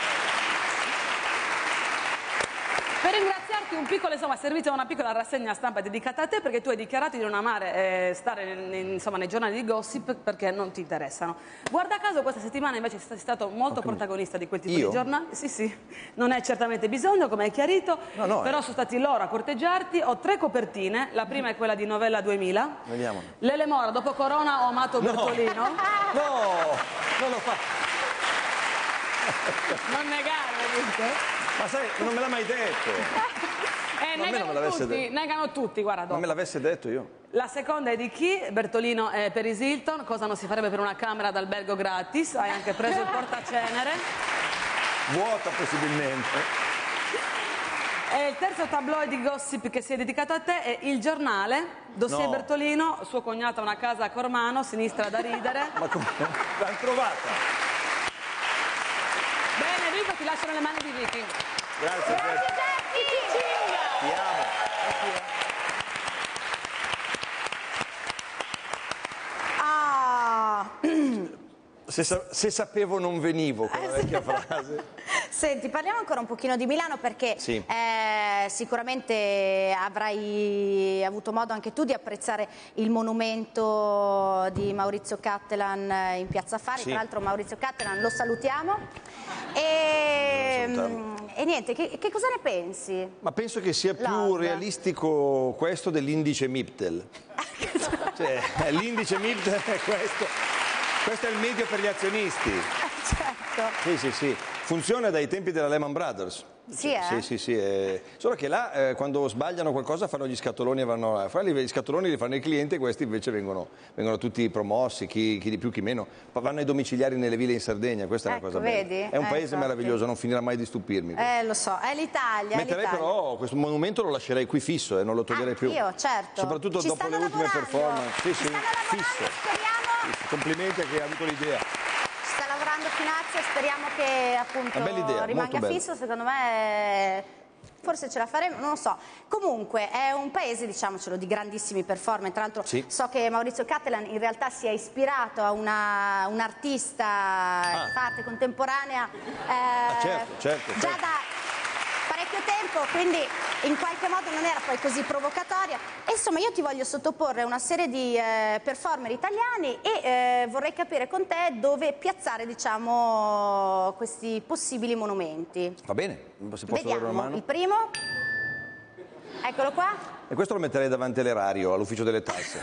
Per ringraziarti un piccolo servizio, una piccola rassegna stampa dedicata a te, perché tu hai dichiarato di non amare stare nei giornali di gossip perché non ti interessano. Guarda caso questa settimana invece sei stato molto protagonista di quel tipo Io? di giornali. Sì, non è certamente bisogno, come hai chiarito, No, però sono stati loro a corteggiarti. Ho 3 copertine, la prima è quella di Novella 2000. Vediamo. Lele Mora, dopo Corona ho amato Bertolino. No, non lo fa. Non negare, dico. Ma sai, non me l'ha mai detto. Ma a me non me l'avesse detto. Negano tutti, guarda dopo. Non me l'avesse detto io. La seconda è di chi? Bertolino e Paris Hilton. Cosa non si farebbe per una camera d'albergo gratis? Hai anche preso il portacenere. Vuota possibilmente. E il terzo tabloid di gossip che si è dedicato a te è Il Giornale. Dossier No. Bertolino, suo cognato ha una casa a Cormano, sinistra da ridere. Ma come? L'hanno trovata. Bene, Enrico, ti lascio nelle mani di Vicky. Grazie, Jackie. Ti amo. Se sapevo non venivo, con la vecchia frase. Senti, parliamo ancora un pochino di Milano perché Sì. sicuramente avrai avuto modo anche tu di apprezzare il monumento di Maurizio Cattelan in Piazza Fari. Sì. Tra l'altro Maurizio Cattelan lo salutiamo. E niente, che cosa ne pensi? Ma penso che sia più Love. realistico questo dell'indice Miptel. Cioè, l'indice Miptel è questo. Questo è il medio per gli azionisti. Certo. Sì. Funziona dai tempi della Lehman Brothers. Sì, eh? Sì. Solo che là quando sbagliano qualcosa fanno gli scatoloni e vanno là. Gli scatoloni li fanno i clienti e questi invece vengono tutti promossi, chi di più chi meno. Vanno ai domiciliari nelle ville in Sardegna, questa è una cosa bella. vedi? È un paese Infatti. meraviglioso, non finirà mai di stupirmi. Lo so, è l'Italia. Metterei però questo monumento lo lascerei qui fisso e non lo toglierei più. Io, certo. Soprattutto Ci dopo le stanno ultime lavorando. performance. Sì, Ci stanno lavorando, fisso. speriamo. Complimenti a chi ha avuto l'idea. Ci sta lavorando lavorando Finazio, speriamo che appunto Una bella idea, rimanga molto fisso, secondo me forse ce la faremo, non lo so. Comunque è un paese, diciamocelo, di grandissimi performer. Tra l'altro so che Maurizio Cattelan in realtà si è ispirato a un'artista d'arte contemporanea certo. già da parecchio tempo, quindi in qualche modo non era poi così provocatoria. E insomma io ti voglio sottoporre una serie di performer italiani e vorrei capire con te dove piazzare, diciamo, questi possibili monumenti. Va bene, se posso dare una mano? Il primo, eccolo qua. E questo lo metterei davanti all'erario, all'ufficio delle tasse.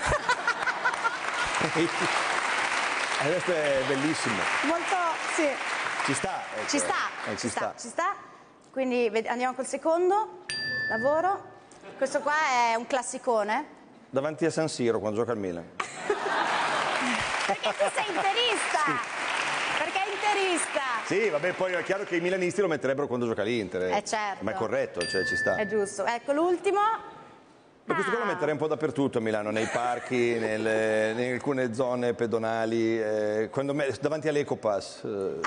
Questo è bellissimo. Molto, sì. Ci sta. Ecco. Ci sta. Quindi andiamo col secondo lavoro. Questo qua è un classicone. Davanti a San Siro, quando gioca al Milan. Perché tu sei interista! Sì. Perché è interista! Sì, vabbè, poi è chiaro che i milanisti lo metterebbero quando gioca l'Inter. Certo. Ma è corretto, cioè ci sta. È giusto. Ecco l'ultimo. Ma questo qua lo metterei un po' dappertutto a Milano, nei parchi, in alcune zone pedonali, davanti all'Ecopass.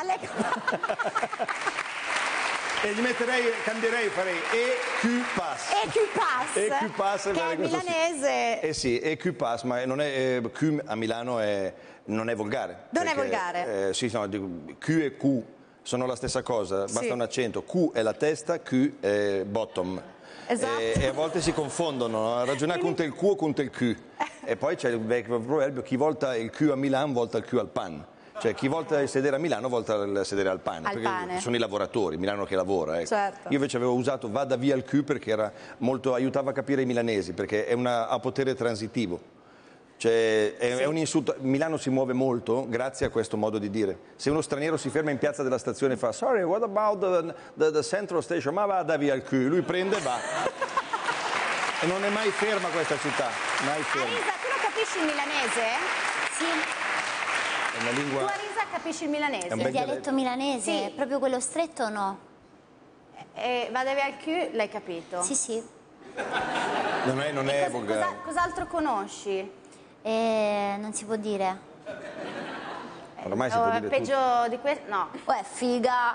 E gli cambierei, farei EQ-Pass. EQ-Pass, che è milanese. Sì, EQ-Pass, ma non è, Q a Milano non è volgare. Non è volgare? Sì, no, Q e Q sono la stessa cosa, basta un accento. Q è la testa, Q è bottom. Esatto. E a volte si confondono, no? Ragionare conta il Q o conta il Q. E poi c'è il vecchio proverbio, chi volta il Q a Milano volta il Q al pan. Cioè chi volta il sedere a Milano volta il sedere al pane, perché sono i lavoratori, Milano che lavora. Ecco. Certo. Io invece avevo usato vada via il Q perché aiutava a capire i milanesi, perché ha potere transitivo. Cioè è un insulto. Milano si muove molto grazie a questo modo di dire. Se uno straniero si ferma in piazza della stazione e fa sorry, what about the central station? Ma vada via il Q, lui prende e va. E non è mai ferma questa città, mai ferma. Arisa, tu lo capisci il milanese? Sì. È una lingua... Tu Arisa capisci il milanese? Il dialetto milanese, sì. Proprio quello stretto o no? Vada via il Q, l'hai capito? Sì. Non è volgare. Cos'altro conosci? Non si può dire. Ormai si può dire peggio tutto. di questo? No. Figa.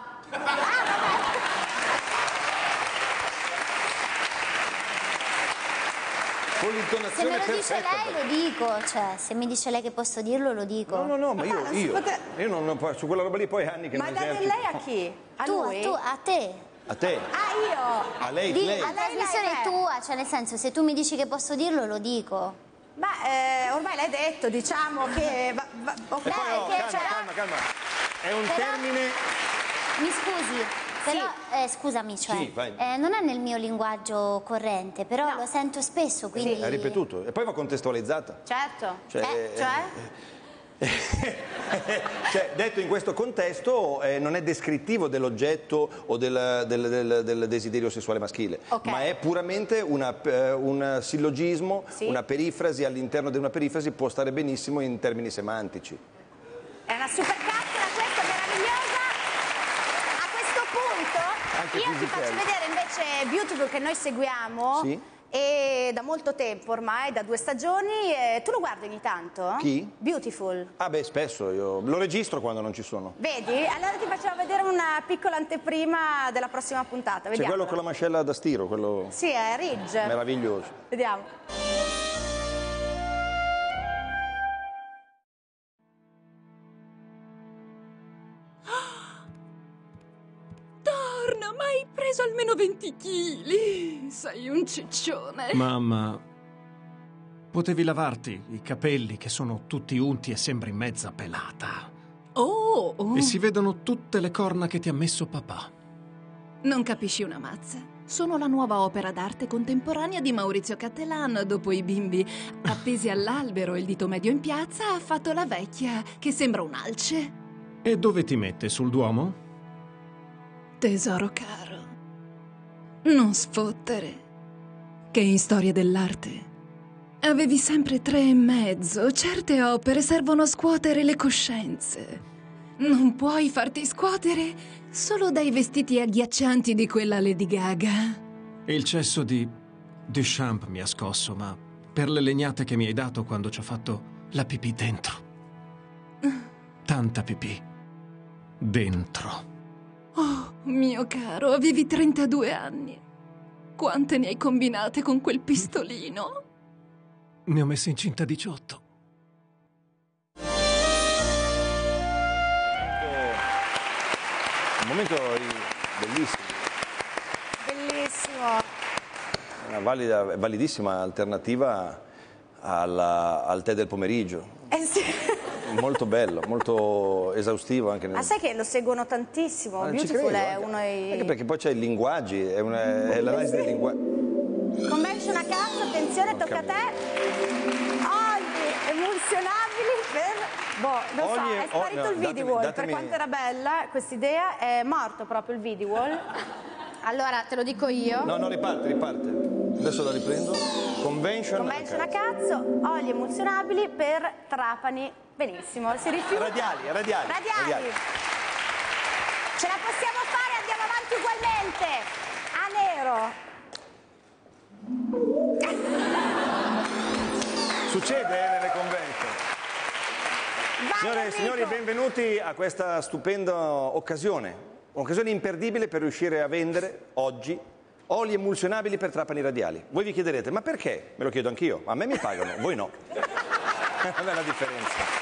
Con Se l'intonazione me lo dice perfetta. lei lo dico, cioè se mi dice lei che posso dirlo lo dico. No, ma io non su quella roba lì poi anni che ma non dai esercito. lei a chi? A lui? A te. A te? Io? A lei? La trasmissione è tua, cioè nel senso se tu mi dici che posso dirlo lo dico. Beh, ormai l'hai detto, diciamo che... Okay. Calma. È un termine... Mi scusi, però, scusami, cioè, Sì, vai. non è nel mio linguaggio corrente, però lo sento spesso, quindi... È ripetuto e poi va contestualizzata. Certo. Cioè, detto in questo contesto, non è descrittivo dell'oggetto o del desiderio sessuale maschile, ma è puramente un sillogismo, una perifrasi, all'interno di una perifrasi può stare benissimo in termini semantici. È una super capsula questa, meravigliosa. A questo punto io ti faccio vedere invece Beautiful che noi seguiamo. Sì. E da molto tempo ormai, da 2 stagioni, tu lo guardi ogni tanto? Chi? Beautiful. Ah beh, spesso, io lo registro quando non ci sono. Vedi? Allora ti facciamo vedere una piccola anteprima della prossima puntata, vediamo. C'è quello con la mascella da stiro, quello... Sì, è Ridge. Meraviglioso. Vediamo. Torna, ma hai preso almeno 20 chili. Sei un ciccione. Mamma, potevi lavarti i capelli che sono tutti unti e sembri mezza pelata. Oh. E si vedono tutte le corna che ti ha messo papà. Non capisci una mazza. Sono la nuova opera d'arte contemporanea di Maurizio Cattelan. Dopo i bimbi appesi all'albero e il dito medio in piazza, ha fatto la vecchia, che sembra un'alce. E dove ti mette? Sul Duomo? Tesoro caro, non sfottere, che in storia dell'arte avevi sempre 3,5. Certe opere servono a scuotere le coscienze. Non puoi farti scuotere solo dai vestiti agghiaccianti di quella Lady Gaga. Il cesso di Duchamp mi ha scosso, ma per le legnate che mi hai dato quando ci ho fatto la pipì dentro. Tanta pipì. dentro. Oh, mio caro, avevi 32 anni. Quante ne hai combinate con quel pistolino? Ne ho messe incinta 18. Un momento bellissimo. Bellissimo. Una validissima alternativa al tè del pomeriggio. Sì. Molto bello, molto esaustivo anche nel... Ma sai che lo seguono tantissimo? Beautiful è uno dei... Anche perché poi c'è i linguaggi, è l'analisi dei linguaggi. Convention a caso, attenzione, tocca a te. Oli emulsionabili per... Boh, non so, è sparito il video wall, per quanto era bella quest'idea, è morto proprio il video wall. Allora, te lo dico io. No, riparte. Adesso la riprendo. Convention a cazzo, oli emulsionabili per Trapani. Benissimo, si rifiuta. Radiali. Ce la possiamo fare, andiamo avanti ugualmente. A nero. Succede nelle convention. Signore e signori, benvenuti a questa stupenda occasione. Un'occasione imperdibile per riuscire a vendere oggi oli emulsionabili per Trapani radiali. Voi vi chiederete, ma perché? Me lo chiedo anch'io. A me mi pagano, voi no. Qual è la differenza?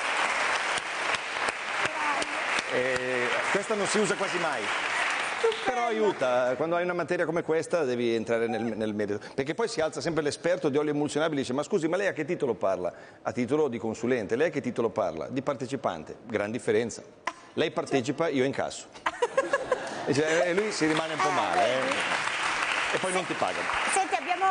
Questa non si usa quasi mai. Però aiuta, quando hai una materia come questa devi entrare nel merito. Perché poi si alza sempre l'esperto di oli emulsionabili e dice, ma scusi, ma lei a che titolo parla? A titolo di consulente. Lei a che titolo parla? Di partecipante. Gran differenza. Lei partecipa, io incasso. E lui si rimane un po' male. E poi non ti pagano. Senti, abbiamo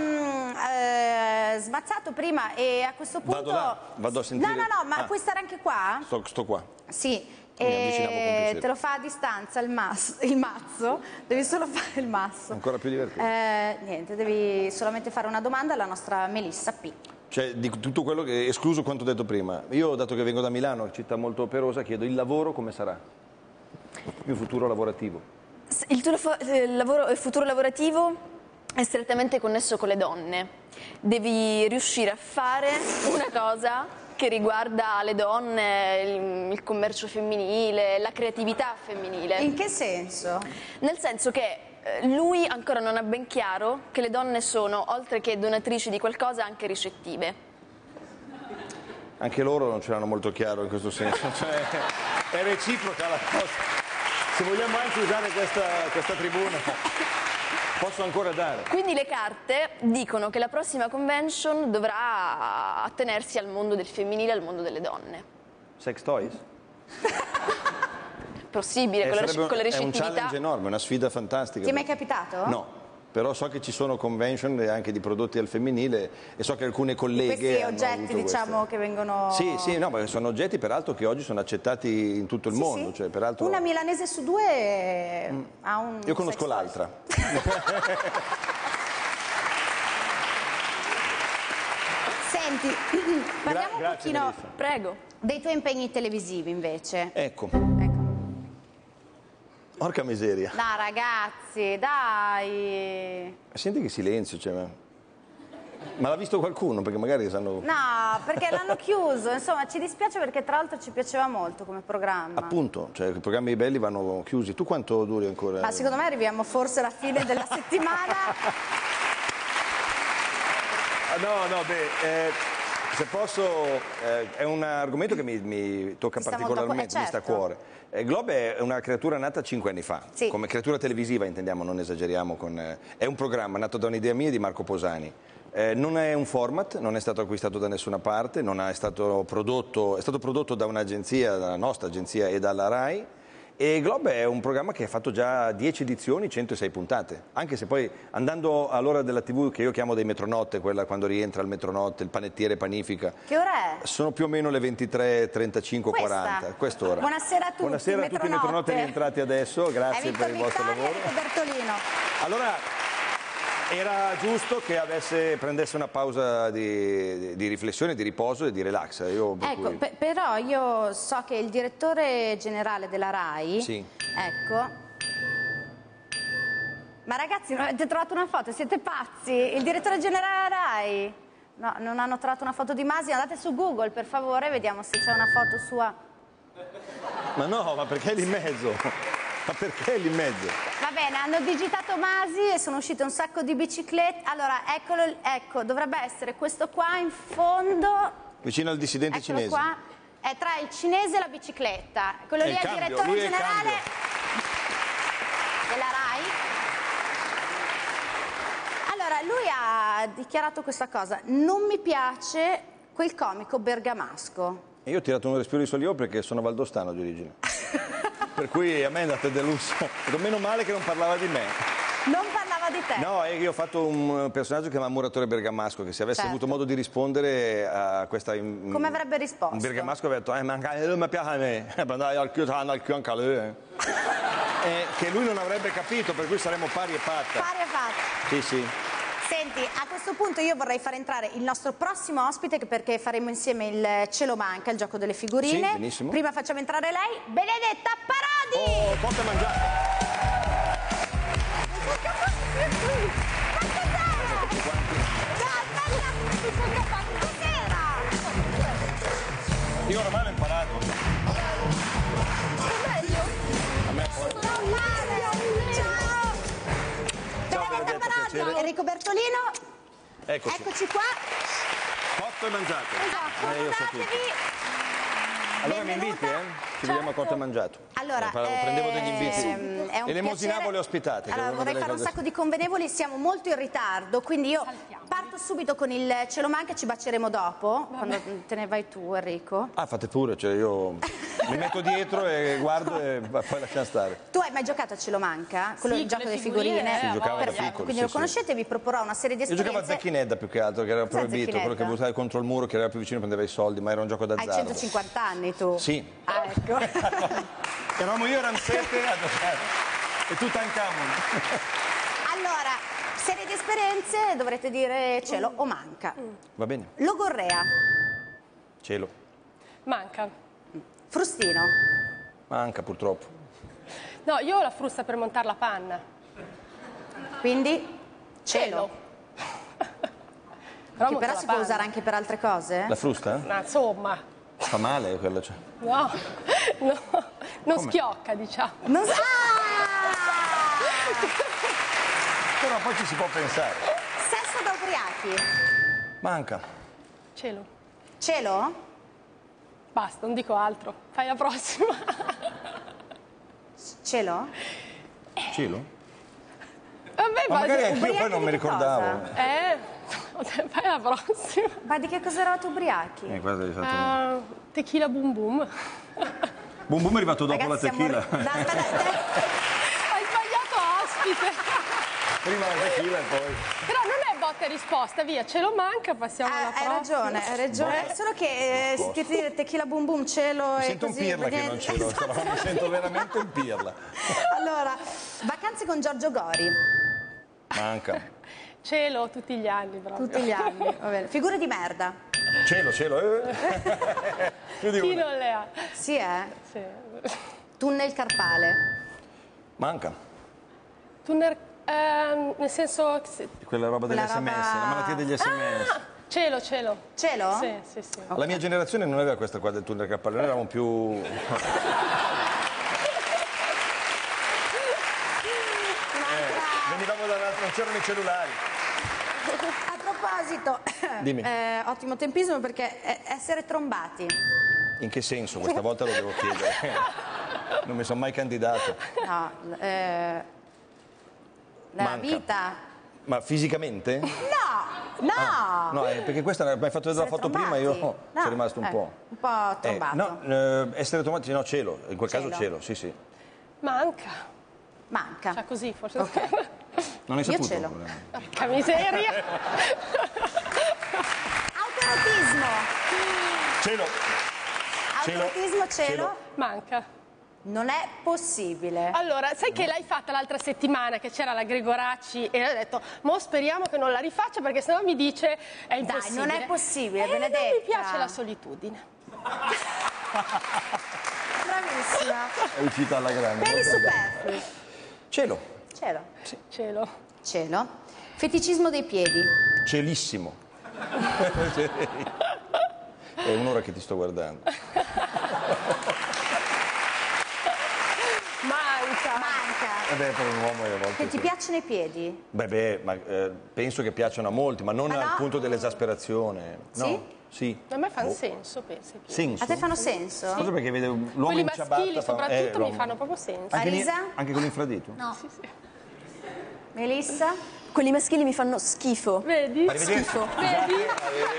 smazzato prima e a questo punto... Vado a sentire... No, ma puoi stare anche qua? Sto qua. Sì. Mi avvicinavo con piacere. Te lo fa a distanza il mazzo, devi solo fare il mazzo. Ancora più divertente. Niente, devi solamente fare una domanda alla nostra Melissa P. Cioè, di tutto quello che, escluso quanto detto prima, io dato che vengo da Milano, città molto operosa, chiedo il lavoro come sarà? Il mio futuro lavorativo. Il tuo futuro lavorativo è strettamente connesso con le donne. Devi riuscire a fare una cosa che riguarda le donne, il commercio femminile, la creatività femminile. In che senso? Nel senso che lui ancora non ha ben chiaro che le donne sono, oltre che donatrici di qualcosa, anche ricettive. Anche loro non ce l'hanno molto chiaro in questo senso, cioè è reciproca la cosa. Se vogliamo anche usare questa tribuna, posso ancora dare. Quindi le carte dicono che la prossima convention dovrà attenersi al mondo del femminile, al mondo delle donne. Sex toys? Possibile, con la recettività. È un challenge enorme, una sfida fantastica. Ti è mai capitato? No. Però so che ci sono convention anche di prodotti al femminile e so che alcune colleghe questi oggetti, diciamo, che vengono... Sì, no, perché sono oggetti peraltro che oggi sono accettati in tutto il mondo. Sì. Cioè, peraltro... Una milanese su due ha un... Io conosco l'altra. Senti, parliamo un pochino... Melissa. Prego. Dei tuoi impegni televisivi, invece. Ecco. Porca miseria. No, ragazzi, dai. Senti che silenzio, cioè, ma l'ha visto qualcuno? Perché magari sanno... No, perché l'hanno chiuso, insomma, ci dispiace perché tra l'altro ci piaceva molto come programma. Appunto, cioè i programmi belli vanno chiusi. Tu quanto duri ancora? Ma secondo me arriviamo forse alla fine della settimana. Se posso, è un argomento che mi tocca particolarmente, mi sta a cuore. Globe è una creatura nata 5 anni fa, sì. Come creatura televisiva intendiamo, non esageriamo, è un programma nato da un'idea mia e di Marco Posani. Non è un format, non è stato acquistato da nessuna parte, è stato prodotto da un'agenzia, dalla nostra agenzia e dalla RAI. E Globe è un programma che ha fatto già 10 edizioni, 106 puntate, anche se poi andando all'ora della TV, che io chiamo dei metronotte, quella quando rientra il metronotte, il panettiere panifica. Che ora è? Sono più o meno le 23:35, 40, quest'ora. Buonasera a tutti, Buonasera a tutti i metronotte rientrati adesso, grazie per il vostro lavoro. Bertolino. Allora, era giusto che prendesse una pausa di riflessione, di riposo e di relax. Ecco, però io so che il direttore generale della RAI, sì. Ecco, ma ragazzi non avete trovato una foto, siete pazzi? Il direttore generale della RAI? No, non hanno trovato una foto di Masi, andate su Google per favore, vediamo se c'è una foto sua. Ma no, ma perché lì in mezzo? Ma perché lì in mezzo? Va bene, hanno digitato Masi e sono uscite un sacco di biciclette. Allora, eccolo, ecco, dovrebbe essere questo qua in fondo. Vicino al dissidente Eccolo cinese. qua. È tra il cinese e la bicicletta. Quello lì è il cambio, direttore lui è il generale cambio. della RAI. Allora, lui ha dichiarato questa cosa. Non mi piace quel comico bergamasco. E io ho tirato un respiro di sollievo perché sono valdostano di origine. Per cui a me è andata deluso. Dico, meno male che non parlava di me. Non parlava di te. No, io ho fatto un personaggio che si chiama Muratore Bergamasco, che se avesse Certo. avuto modo di rispondere a questa... Come avrebbe risposto? Un bergamasco aveva detto, ma mi piace a me, andai al chiuso anche a lui. Che lui non avrebbe capito, per cui saremmo pari e patta. Pari e fatta. Sì, sì. Senti, a questo punto io vorrei far entrare il nostro prossimo ospite perché faremo insieme il Ce lo manca, il gioco delle figurine. Sì, benissimo. Prima facciamo entrare lei, Benedetta Parodi! Oh, porta a mangiare! Io ormai l'ho imparato. A me poi. Ciao! Benedetta Parodi, Enrico Bertolino, Eccoci. eccoci qua. Cotto e mangiato. Esatto, Io so tutto. Allora mi inviti, Ci vediamo a Cotto e mangiato. Allora, prendevo degli inviti. è un E le mosinavo piacere. le ospitate. Allora, vorrei fare un sacco di convenevoli, siamo molto in ritardo, quindi io parto subito con il Ce lo manca e ci baceremo dopo, quando te ne vai tu, Enrico. Ah, fate pure, cioè io mi metto dietro e guardo e poi lasciamo stare. Tu hai mai giocato a Ce lo manca? Quello Sì, il gioco con le delle figurine? Sì, giocavo da Perfetto, piccolo, quindi sì, lo conoscete, vi proporrò una serie di Io esperienze. giocavo a Zecchinedda più che altro, che era Cos'è proibito, quello che Zecchinedda? buttavi contro il muro, che era più vicino prendeva i soldi, ma era un gioco Hai d'azzardo. 150 anni tu? Sì. Ah, ecco. Eravamo io, erano 7 a giocare. E Tutankhamon. Allora, serie di esperienze, dovrete dire cielo o manca. Va bene. Logorrea, Cielo. Manca. frustino, Manca purtroppo. No, io ho la frusta per montare la panna. quindi cielo. Che però si può usare anche per altre cose? La frusta? Ma insomma, Fa male quello, cioè. no, non Come? schiocca, diciamo. Non so. Però poi ci si può pensare. Sesso da ubriachi. Manca. Cielo. Cielo? Basta, non dico altro. Fai la prossima. Cielo? Cielo? Vabbè, Ma magari anch'io ubriachi poi non di mi che ricordavo. Fai la prossima. Ma di che cosa eravate ubriachi? Qua hai fatto... Tequila boom boom. Boom Boom è arrivato dopo Ragazzi, la tequila. Hai sbagliato ospite. Prima la tequila e poi... Però non è botta e risposta, via, ce lo manca, passiamo alla Hai prossima. ragione. Solo che sentite dire tequila boom boom, cielo Mi e sento un così. pirla che non ce l'ho, però mi sento veramente un pirla. Allora, vacanze con Giorgio Gori. Manca. Cielo tutti gli anni, proprio. Tutti gli anni, va bene. Figure di merda. Cielo. Più di Chi una. non le ha? Sì, Sì. Tunnel carpale. Manca. Tunnel, nel senso... Quella roba degli Quella sms, roba- la malattia degli sms. Cielo. Cielo? Sì. La mia generazione non aveva questa qua del tunnel cappello, noi eravamo più... venivamo dall'altro, non c'erano i cellulari. A proposito, Dimmi. ottimo tempismo perché essere trombati. In che senso? Questa volta lo devo chiedere. Non mi sono mai candidato. No, nella Manca. vita. Ma fisicamente? No! No, perché questa mi hai fatto vedere la foto prima e io No, sono rimasto un po'. Un po' trombato. No, essere trombati, no, cielo. In quel caso cielo, sì. Manca. Manca. Cioè così, forse. Ok. Non hai Io saputo? cielo. Porca miseria. Autorotismo. Cielo. Autorotismo, cielo. Manca. Non è possibile. Allora, sai che l'hai fatta l'altra settimana che c'era la Gregoracci e ho detto, mo speriamo che non la rifaccia perché sennò mi dice è impossibile. non è possibile, Non Benedetta. mi piace la solitudine. Bravissima. È uscita alla grande. Peli superflui. Cielo. Cielo. Cielo. Cielo. Feticismo dei piedi. Cielissimo. È un'ora che ti sto guardando. Vabbè, per un uomo è a volte Che ti sì. piacciono i piedi? Beh, ma penso che piacciono a molti, ma non Ma no? al punto dell'esasperazione. Sì? No? Sì. A me fanno Oh. senso, penso. Senso? A te fanno senso? Cosa perché vede l'uomo Quelli in ciabatta maschili soprattutto mi l'uomo. fanno proprio senso. Anche, Marisa? anche con l'infradito? No. Melissa? Quelli maschili mi fanno schifo. Vedi? Arrivederci. Schifo. Scusate, Vedi?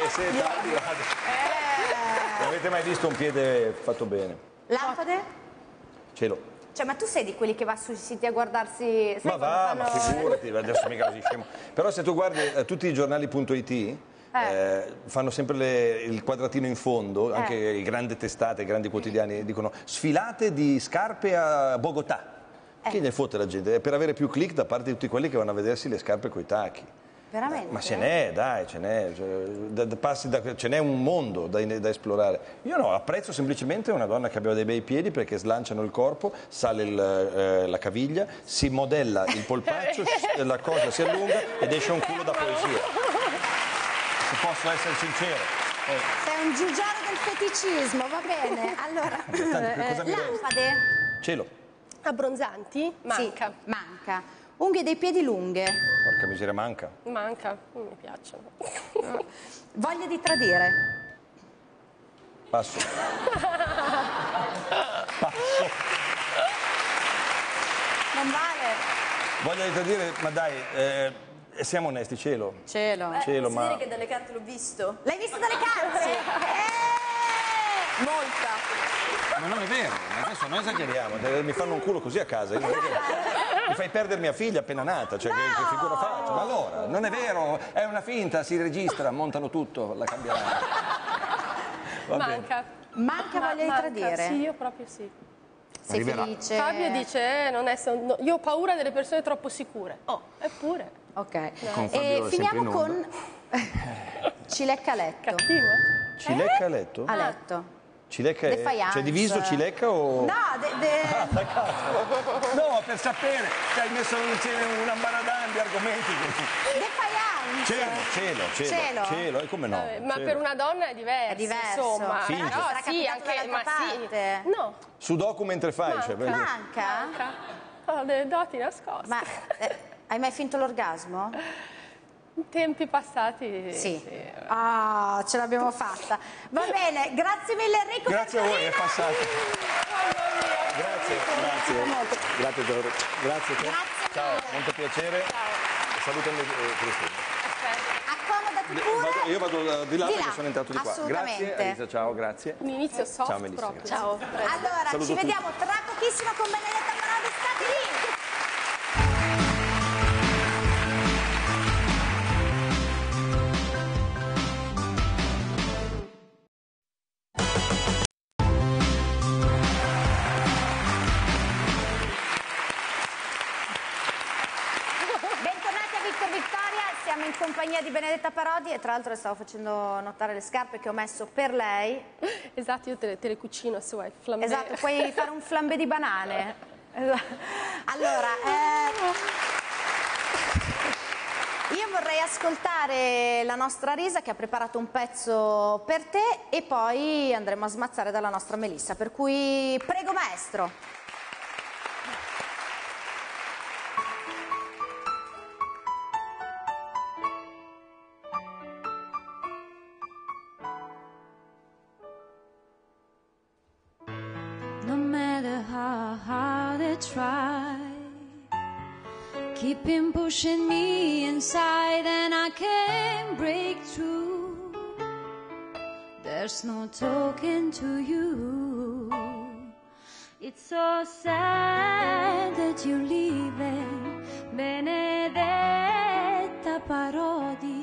Non avete mai visto un piede fatto bene? Lampade? Cielo. Cioè, ma tu sei di quelli che va sui siti a guardarsi... sai Ma va, quando ma fanno- figurati, adesso mica così scemo. Però se tu guardi tutti i giornali.it fanno sempre il quadratino in fondo, anche i grandi testate, i grandi quotidiani dicono sfilate di scarpe a Bogotà. Chi ne fotte la gente? È per avere più click da parte di tutti quelli che vanno a vedersi le scarpe coi tacchi. Veramente? Ma ce n'è, dai, ce n'è. Ce n'è un mondo da esplorare. Io no, apprezzo semplicemente una donna che abbia dei bei piedi perché slanciano il corpo, sale la caviglia, si modella il polpaccio, la cosa si allunga ed esce un culo da poesia. Se posso essere sincero. Sei un giugiaro del feticismo, va bene. Allora, cosa mi resta? lampade? Cielo. Abbronzanti? Manca. Sì, manca. Unghie dei piedi lunghe. Porca miseria, manca. Manca, non mi piacciono. Voglia di tradire. Passo. Non vale. Voglia di dire, ma dai, siamo onesti, Cielo. Cielo. Cielo, posso ma... dire che dalle carte l'ho visto? L'hai visto dalle carte? Molta. Ma non è vero, adesso non esageriamo, mi fanno un culo così a casa, io non è che- mi fai perdere mia figlia appena nata, cioè che figura faccio? Ma allora, non è vero, è una finta, si registra, montano tutto, la cambieranno. Va bene. Manca. Manca voglia di tradire. Sì, io proprio sì. Sei Arriverà. felice? Fabio dice, non è, no, io ho paura delle persone troppo sicure. Oh, eppure. Ok. Con Fabio E sempre finiamo in onda. con Cilecca a letto. Cattivo, eh? Cilecca a letto? A letto. Cilecca è... Defiance. C'è diviso cilecca o... No, No, per sapere, che hai messo insieme una baradana di argomenti. defiance. Cielo, e come no? Ma cielo. per una donna è diverso. È diverso. Insomma. Finge. Però Sarà sì, capitato anche, ma dall'altra sì. parte. No, Sudoku mentre fai, cioè, vedi? Manca? ho delle doti nascoste. Ma hai mai finto l'orgasmo? In tempi passati. Sì. Ah, ce l'abbiamo fatta. Va bene, grazie mille Enrico. Grazie a voi, è passato. Grazie. Grazie Giorgio. Grazie. Ciao, molto piacere. Salutami Cristina. Accomodati pure. Io vado di là Di perché là, sono entrato di qua. assolutamente. Grazie Elisa, ciao, grazie. Un inizio soft Ciao, Melissa, proprio. grazie. Ciao. Allora, Saluto ci tutti. vediamo tra pochissimo con Benedetta Parodi. State lì. Bentornati a Victor Victoria, siamo in compagnia di Benedetta Parodi e tra l'altro le stavo facendo notare le scarpe che ho messo per lei. Esatto, io te le cucino se vuoi. Flambé. Esatto, puoi fare un flambé di banane. Allora, io vorrei ascoltare la nostra Risa che ha preparato un pezzo per te e poi andremo a smazzare dalla nostra Melissa, per cui prego maestro. No matter how hard I try, keeping pushing me inside and I can't break through. There's no talking to you. It's so sad that you're leaving, Benedetta Parodi.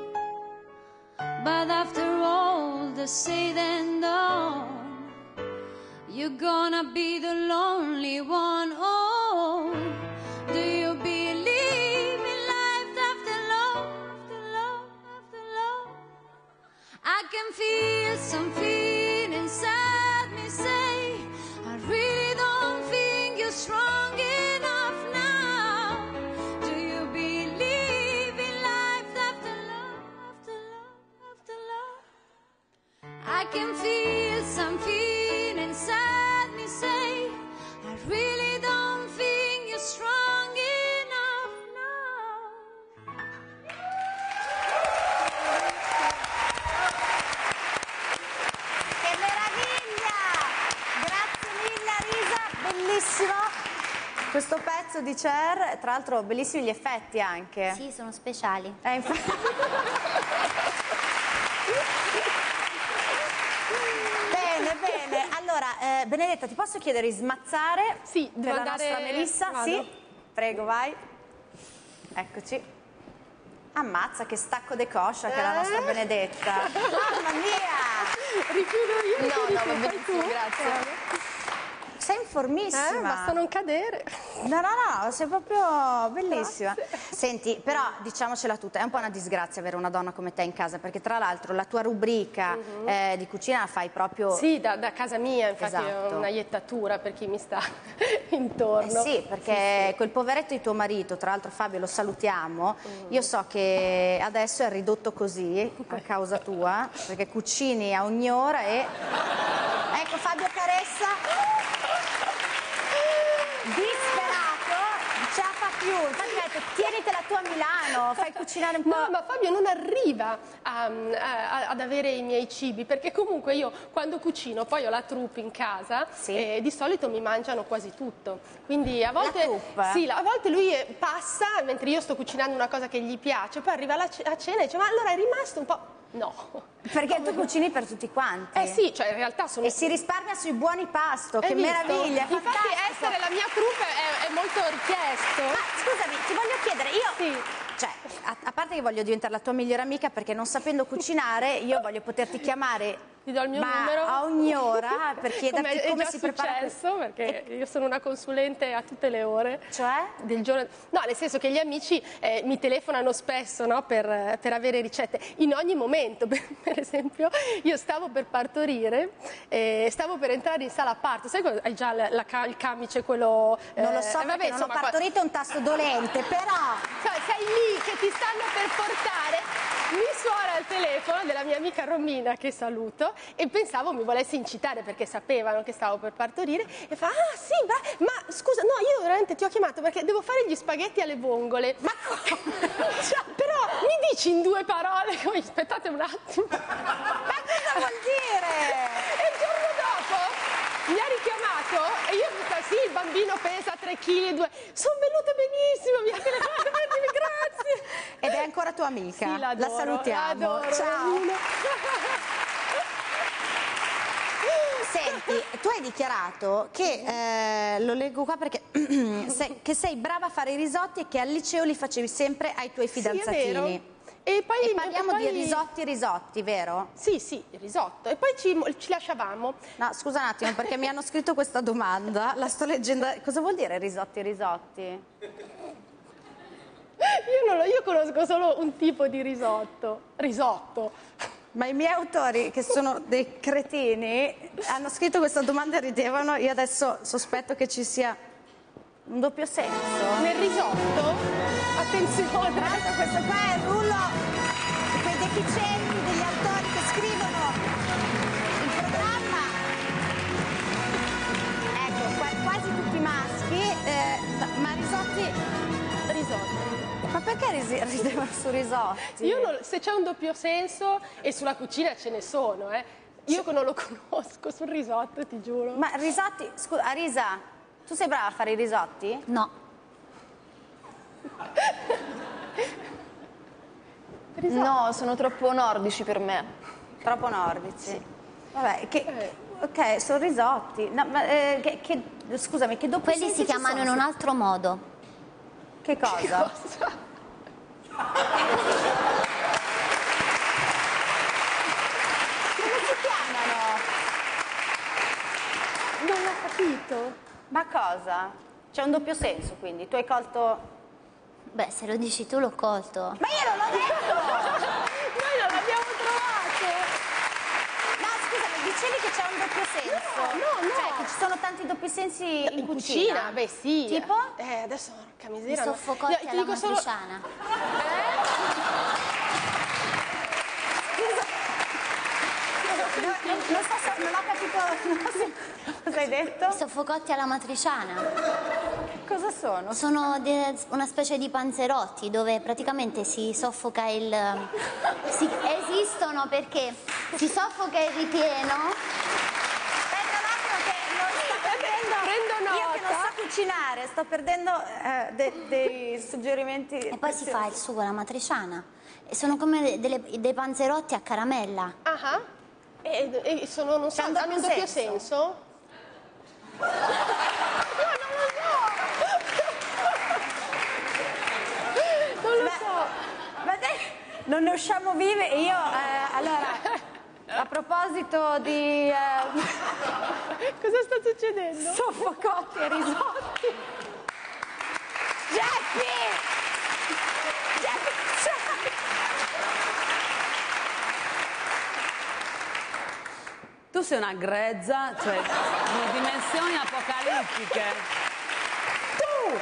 But after all the said and done, you're gonna be the lonely one. Oh, do you believe in life after love, after love, after love? I can feel some feeling inside me say, I really don't think you're strong enough now. Do you believe in life after love, after love, after love? I can feel some feeling inside me say, I really don't think you're strong Questo pezzo di Cher, tra l'altro bellissimi gli effetti anche. Sì, sono speciali. Infatti. Bene. Allora, Benedetta, ti posso chiedere di smazzare per la nostra Melissa? Vado. Sì, prego, vai. Eccoci. Ammazza, che stacco de coscia che è la nostra Benedetta. Mamma mia! Richiudo io. No, va benissimo, grazie. Sei informissima. Basta non cadere. No, sei proprio bellissima. Grazie. Senti, però diciamocela tutta, è un po' una disgrazia avere una donna come te in casa, perché tra l'altro la tua rubrica di cucina la fai proprio... Sì, da casa mia, infatti Esatto. è una iettatura per chi mi sta intorno. Sì, perché quel poveretto di tuo marito, tra l'altro Fabio lo salutiamo, io so che adesso è ridotto così a causa tua, perché cucini a ogni ora e... Ecco Fabio Caressa... disperato, non ce la fa più, infatti mi ha detto tienitela tu a Milano, fai cucinare un po'. No, ma Fabio non arriva ad avere i miei cibi, perché comunque io quando cucino poi ho la troupe in casa e di solito mi mangiano quasi tutto. Quindi a volte, a volte lui passa mentre io sto cucinando una cosa che gli piace, poi arriva a cena e dice ma allora è rimasto un po'... No. Perché tu cucini per tutti quanti. Sì, cioè in realtà sono... E si risparmia sui buoni pasto, Hai che visto? meraviglia. Infatti fantastico. essere la mia troupe è molto richiesto. Ma scusami, ti voglio chiedere, io... Cioè, a parte che voglio diventare la tua migliore amica perché non sapendo cucinare io voglio poterti chiamare ti do il mio numero a ogni ora per chiederti come si prepara questo, perché io sono una consulente a tutte le ore. Cioè? Del giorno. No, nel senso che gli amici mi telefonano spesso, no, per avere ricette in ogni momento. Per esempio, io stavo per partorire, stavo per entrare in sala parto. Sai cosa? Hai già il camice, quello... Non lo so perché non ho partorito, è un tasto dolente, però... Cioè, sei lì che ti stanno per portare... Mi suona il telefono della mia amica Romina, che saluto, e pensavo mi volesse incitare perché sapevano che stavo per partorire, e fa, ah sì, ma scusa, no, io veramente ti ho chiamato perché devo fare gli spaghetti alle vongole. Ma cioè, però mi dici in 2 parole, aspettate un attimo. Ma cosa vuol dire? E il giorno dopo mi ha richiamato e io ho detto, sì, il bambino pesa 3,2 kg, sono venute benissimo, mi ha telefonato per dire grazie. Ed è ancora tua amica? Sì, la salutiamo. L'adoro. Ciao. Senti, tu hai dichiarato che, lo leggo qua perché, che sei brava a fare i risotti e che al liceo li facevi sempre ai tuoi fidanzatini. Sì, è vero. E parliamo di risotti, vero? Sì, il risotto. E poi ci lasciavamo. No, scusa un attimo, perché mi hanno scritto questa domanda, la sto leggendo. Cosa vuol dire risotti? Io conosco solo un tipo di risotto. Ma i miei autori, che sono dei cretini, hanno scritto questa domanda e ridevano. Io adesso sospetto che ci sia un doppio senso. Nel risotto? Attenzione! Tra l'altro questo qua è il rullo di quei deficienti degli autori che scrivono il programma. Ecco, quasi tutti maschi, ma risotti. Ma perché ridevano su risotti? Se c'è un doppio senso, e sulla cucina ce ne sono, io non lo conosco, sul risotto ti giuro. Ma risotti, scusa, Arisa, tu sei brava a fare i risotti? No. No, sono troppo nordici per me. Troppo nordici? Sì. Vabbè, ok, sono risotti. No, ma, scusami, che doppio Quelli si chiamano in un altro modo. Che cosa? Che cosa? Come si chiamano? Non l'ho capito. Ma cosa? C'è un doppio senso, quindi. Tu hai colto... Beh, se lo dici tu l'ho colto. Ma io non l'ho detto! Noi non l'abbiamo trovato! No, scusami, dicevi che c'è un doppio senso. No. Cioè, che ci sono tanti doppi sensi in cucina. Beh, sì. Tipo? Adesso, porca Mi miseria. soffocotti alla matriciana. Non ho capito cosa hai detto. I soffocotti alla matriciana. Cosa sono? Sono una specie di panzerotti dove praticamente si soffoca esistono perché si soffoca il ripieno. Aspetta un attimo che non sto capendo. Prendo nota. Io che non so cucinare, sto perdendo dei suggerimenti. E poi si fa il sugo alla matriciana. E sono come dei panzerotti a caramella. Ah, e sono, non so, hanno un doppio senso? No, non lo so! Non lo so! Ma non ne usciamo vive e io, allora, a proposito di... Cosa sta succedendo? Soffocotti e risotti. Geppi! Tu sei una grezza, cioè di dimensioni apocalittiche. Tu!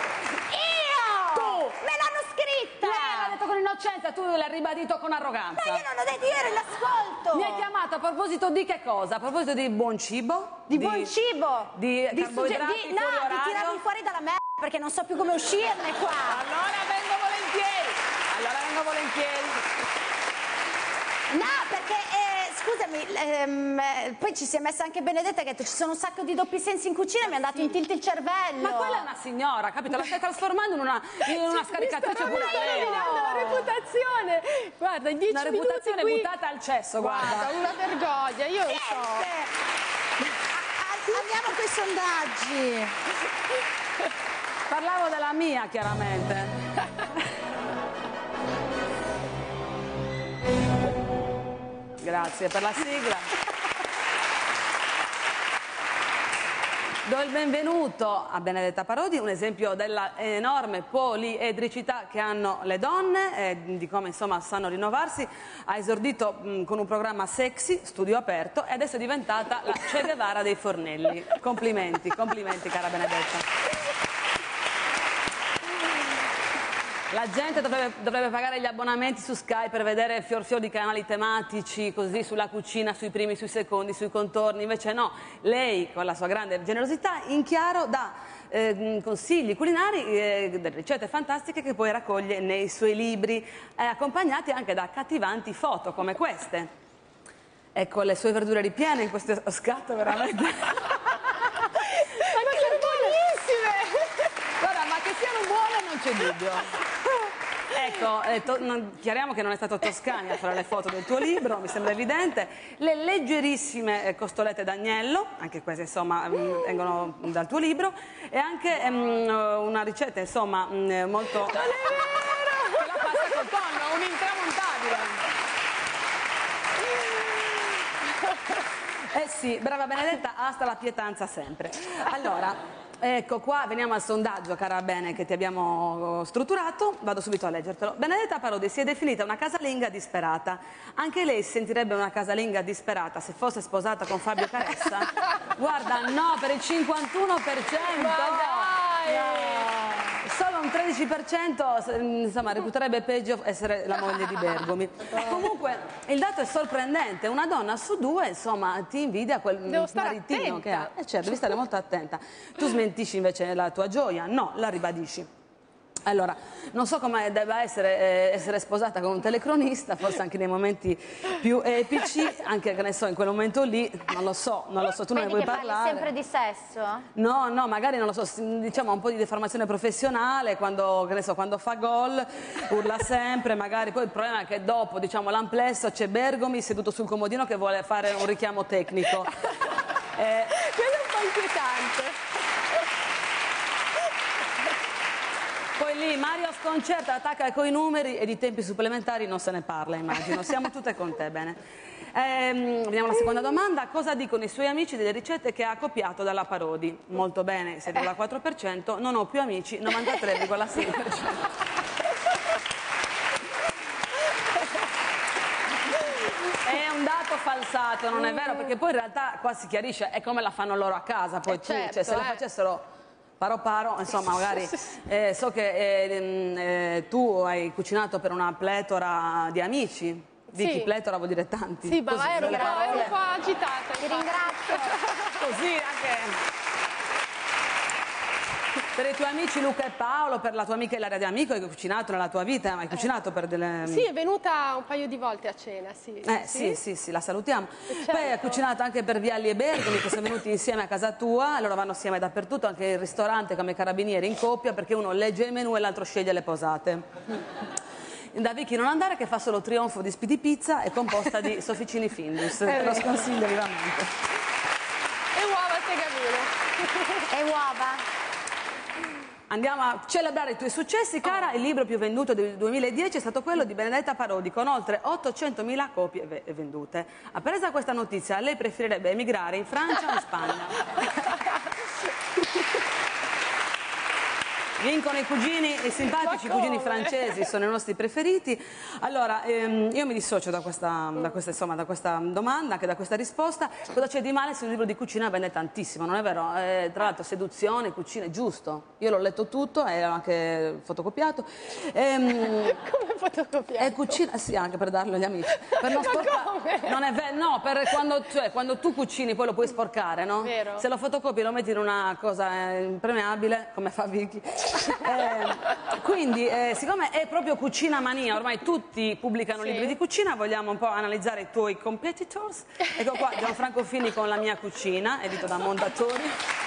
Me l'hanno scritta! Lei l'ha detto con innocenza, tu l'hai ribadito con arroganza. Ma io non ho da dire, l'ascolto! Mi hai chiamato a proposito di che cosa? A proposito di buon cibo? Di buon cibo! Di carboidrati no, fuori orario? di tirarmi fuori dalla merda perché non so più come uscirne qua! Allora vengo volentieri! No, perché, scusami, poi ci si è messa anche Benedetta che ha detto ci sono un sacco di doppi sensi in cucina e mi ha dato in tilt il cervello. Ma quella è una signora, capito? La stai trasformando in una scaricatrice pure lei. la reputazione. Guarda, in 10 una minuti reputazione qui... buttata al cesso, guarda. Una vergogna, io lo so. Andiamo con i sondaggi. Parlavo della mia, chiaramente. Grazie per la sigla. Do il benvenuto a Benedetta Parodi, un esempio della enorme poliedricità che hanno le donne e di come insomma sanno rinnovarsi. Ha esordito con un programma sexy, Studio Aperto, e adesso è diventata la Che Guevara dei fornelli. Complimenti, complimenti cara Benedetta. La gente dovrebbe pagare gli abbonamenti su Sky per vedere fior di canali tematici, così sulla cucina, sui primi, sui secondi, sui contorni. Invece no, lei con la sua grande generosità in chiaro dà consigli culinari, delle ricette fantastiche che poi raccoglie nei suoi libri, accompagnati anche da accattivanti foto come queste. Ecco le sue verdure ripiene in questo scatto veramente. Ma che buonissime! Guarda, ma che siano buone non c'è dubbio. Ecco, chiariamo che non è stato Toscani a fare le foto del tuo libro, mi sembra evidente. Le leggerissime costolette d'agnello, anche queste insomma vengono dal tuo libro, e anche una ricetta insomma molto... Non è vero! Che la pasta col tonno, un intramontabile. Eh sì, brava Benedetta, hasta la pietanza sempre. Allora... Ecco qua, veniamo al sondaggio, cara Bene, che ti abbiamo strutturato. Vado subito a leggertelo. Benedetta Parodi si è definita una casalinga disperata. Anche lei si sentirebbe una casalinga disperata se fosse sposata con Fabio Caressa? Guarda, no, per il 51%! Ma dai! No. Solo un 13% insomma, reputerebbe peggio essere la moglie di Bergomi. Comunque, il dato è sorprendente. Una donna su due, insomma, ti invidia quel maritino che ha. Certo, devi stare molto attenta. Tu smentisci invece la tua gioia? No, la ribadisci. Allora, non so come debba essere sposata con un telecronista, forse anche nei momenti più epici, anche che ne so, in quel momento lì, non lo so, tu non ne vuoi parlare. Parli sempre di sesso? No, magari non lo so, diciamo un po' di deformazione professionale, quando, che ne so, quando fa gol, urla sempre, magari poi il problema è che dopo, diciamo, l'amplesso c'è Bergomi seduto sul comodino che vuole fare un richiamo tecnico. Quello è un po' inquietante. Poi lì Mario sconcerta, attacca coi numeri e di tempi supplementari non se ne parla, immagino. Siamo tutte con te, bene. Veniamo alla seconda domanda. Cosa dicono i suoi amici delle ricette che ha copiato dalla Parodi? Molto bene, 6,4%. Non ho più amici, 93,6%. È un dato falsato, non è vero? Perché poi in realtà qua si chiarisce, è come la fanno loro a casa. Poi tu, certo, cioè, se lo facessero... Paro, insomma, magari so che tu hai cucinato per una pletora di amici. Dici sì. Pletora vuol dire tanti. Sì, ma così, ero un po' agitata. Ti ringrazio. Così anche... Per i tuoi amici Luca e Paolo, per la tua amica Ilaria D'Amico, hai cucinato nella tua vita? Hai cucinato per delle... Sì, è venuta un paio di volte a cena, sì. Sì, la salutiamo. Poi hai cucinato anche per Vialli e Bergomi, che sono venuti insieme a casa tua, loro vanno assieme dappertutto, anche il ristorante come i carabinieri in coppia, perché uno legge il menù e l'altro sceglie le posate. Da Vicky non andare, che fa solo trionfo di Speedy Pizza, è composta di sofficini Findus. Te lo sconsiglio vivamente. E uova a segamino. E uova. Andiamo a celebrare i tuoi successi, cara. Il libro più venduto del 2010 è stato quello di Benedetta Parodi, con oltre 800.000 copie vendute. Appresa questa notizia, lei preferirebbe emigrare in Francia o in Spagna? Vincono i cugini, i simpatici cugini francesi, sono i nostri preferiti. Allora, io mi dissocio da questa domanda, anche da questa risposta. Cosa c'è di male se un libro di cucina vende tantissimo, non è vero? Tra l'altro seduzione, cucina, è giusto. Io l'ho letto tutto e l'ho anche fotocopiato. Come fotocopiato? E cucina, sì, anche per darlo agli amici. Per non sporcare. Non è vero, no, per quando tu cucini poi lo puoi sporcare, no? Vero. Se lo fotocopi lo metti in una cosa impermeabile, come fa Vicky. Quindi, siccome è proprio cucina mania, ormai tutti pubblicano libri di cucina, vogliamo un po' analizzare i tuoi competitors. Ecco qua, Gianfranco Fini con La mia cucina, edito da Mondadori.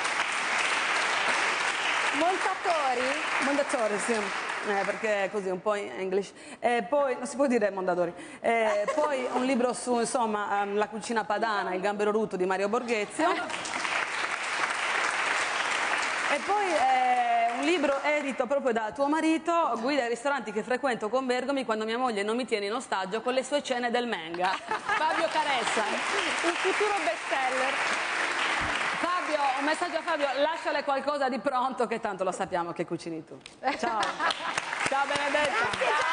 Mondatori, sì. Perché è così un po' in English. Poi non si può dire Mondadori. Poi un libro su, insomma, la cucina padana, Il gambero rutto di Mario Borghezio. E poi un libro edito proprio da tuo marito, Guida ai ristoranti che frequento con Bergomi quando mia moglie non mi tiene in ostaggio con le sue cene del Menga. Fabio Caressa. Un futuro bestseller. Fabio, un messaggio a Fabio, lasciale qualcosa di pronto che tanto lo sappiamo che cucini tu. Ciao. Ciao Benedetta.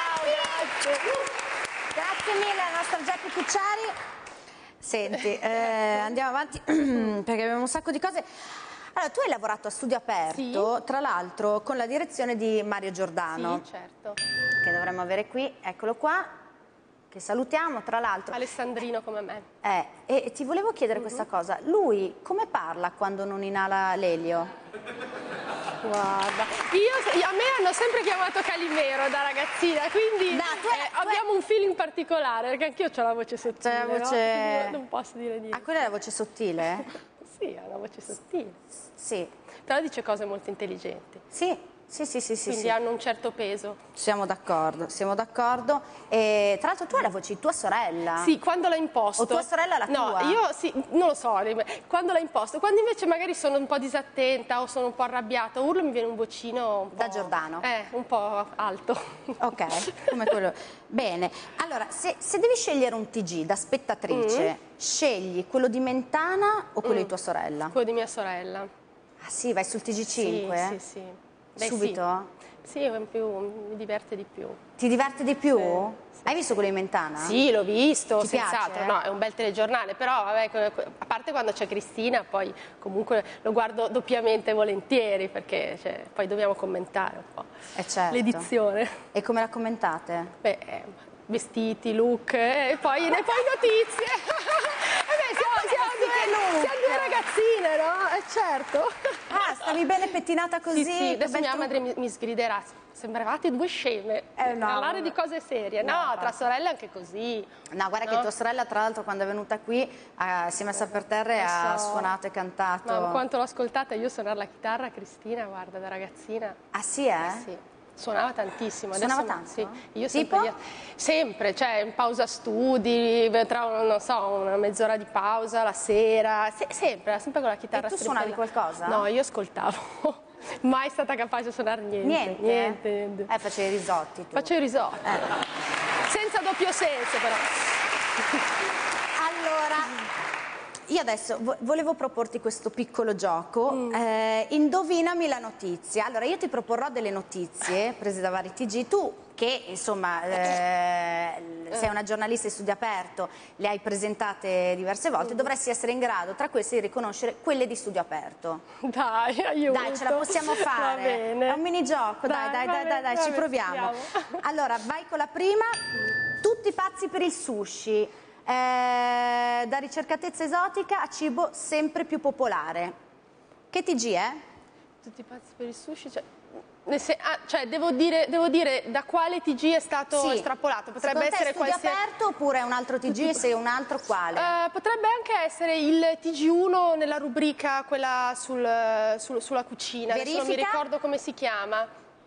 Grazie mille alla nostra Geppi Cucciari. Senti, andiamo avanti perché abbiamo un sacco di cose. Allora, tu hai lavorato a Studio Aperto, tra l'altro con la direzione di Mario Giordano. Sì, certo. Che dovremmo avere qui, eccolo qua, che salutiamo, tra l'altro. Alessandrino come me. E ti volevo chiedere questa cosa, lui come parla quando non inala l'elio? Guarda, a me hanno sempre chiamato Calimero da ragazzina, quindi abbiamo un feeling particolare, perché anch'io ho la voce sottile, no? Non posso dire niente. Ah, quella è la voce sottile? Sì, ha una voce sottile. Sì. Però dice cose molto intelligenti. Sì. Quindi hanno un certo peso. Siamo d'accordo. E tra l'altro tu hai la voce di tua sorella. Sì, quando l'ha imposto. O tua sorella la tua? No, io sì, non lo so, quando l'ha imposto. Quando invece magari sono un po' disattenta o sono un po' arrabbiata, urlo, mi viene un vocino da Giordano. Un po' alto. Ok, come quello. Bene. Allora, se devi scegliere un TG da spettatrice, scegli quello di Mentana o quello di tua sorella? Quello di mia sorella. Ah sì, vai sul TG5? Sì. Subito? Sì, mi diverte di più. Ti diverte di più? Sì. Hai visto quello di Mentana? Sì, l'ho visto, Ti senz'altro. piace? No, è un bel telegiornale, però vabbè, a parte quando c'è Cristina, poi comunque lo guardo doppiamente volentieri, perché poi dobbiamo commentare un po' certo. l'edizione. E come la commentate? Beh, vestiti, look, e poi notizie. Siamo due ragazzine, no? Certo. Ah, stavi bene pettinata così? Sì, adesso mia madre mi sgriderà. Sembravate due sceme. Parlare di cose serie. No, tra sorelle anche così. No, guarda che tua sorella, tra l'altro, quando è venuta qui, si è messa per terra e ha suonato e cantato. Ma quanto l'ho ascoltata io suonare la chitarra, Cristina, guarda, da ragazzina. Ah sì, Sì. Suonava tantissimo. Suonava tanto? Sì. Io sempre, cioè in pausa studi, tra non so, una mezz'ora di pausa, la sera, sempre con la chitarra. E tu suonavi qualcosa? No, io ascoltavo. Mai stata capace di suonare niente. Niente. Facevi i risotti tu? Facevo i risotti. Senza doppio senso però. Allora, io adesso volevo proporti questo piccolo gioco, indovinami la notizia. Allora io ti proporrò delle notizie prese da vari TG, tu che insomma sei una giornalista di Studio Aperto, le hai presentate diverse volte, dovresti essere in grado tra queste di riconoscere quelle di Studio Aperto. Dai, aiuto. Dai, ce la possiamo fare. Va bene. È un minigioco, dai, ci proviamo. Allora, vai con la prima. Tutti pazzi per il sushi. Da ricercatezza esotica a cibo sempre più popolare. Che TG è? Tutti pazzi per il sushi, cioè devo dire da quale TG è stato estrapolato. Potrebbe essere Studio Aperto oppure un altro TG, se un altro quale? Potrebbe anche essere il TG1 nella rubrica quella sulla cucina. Adesso non mi ricordo come si chiama.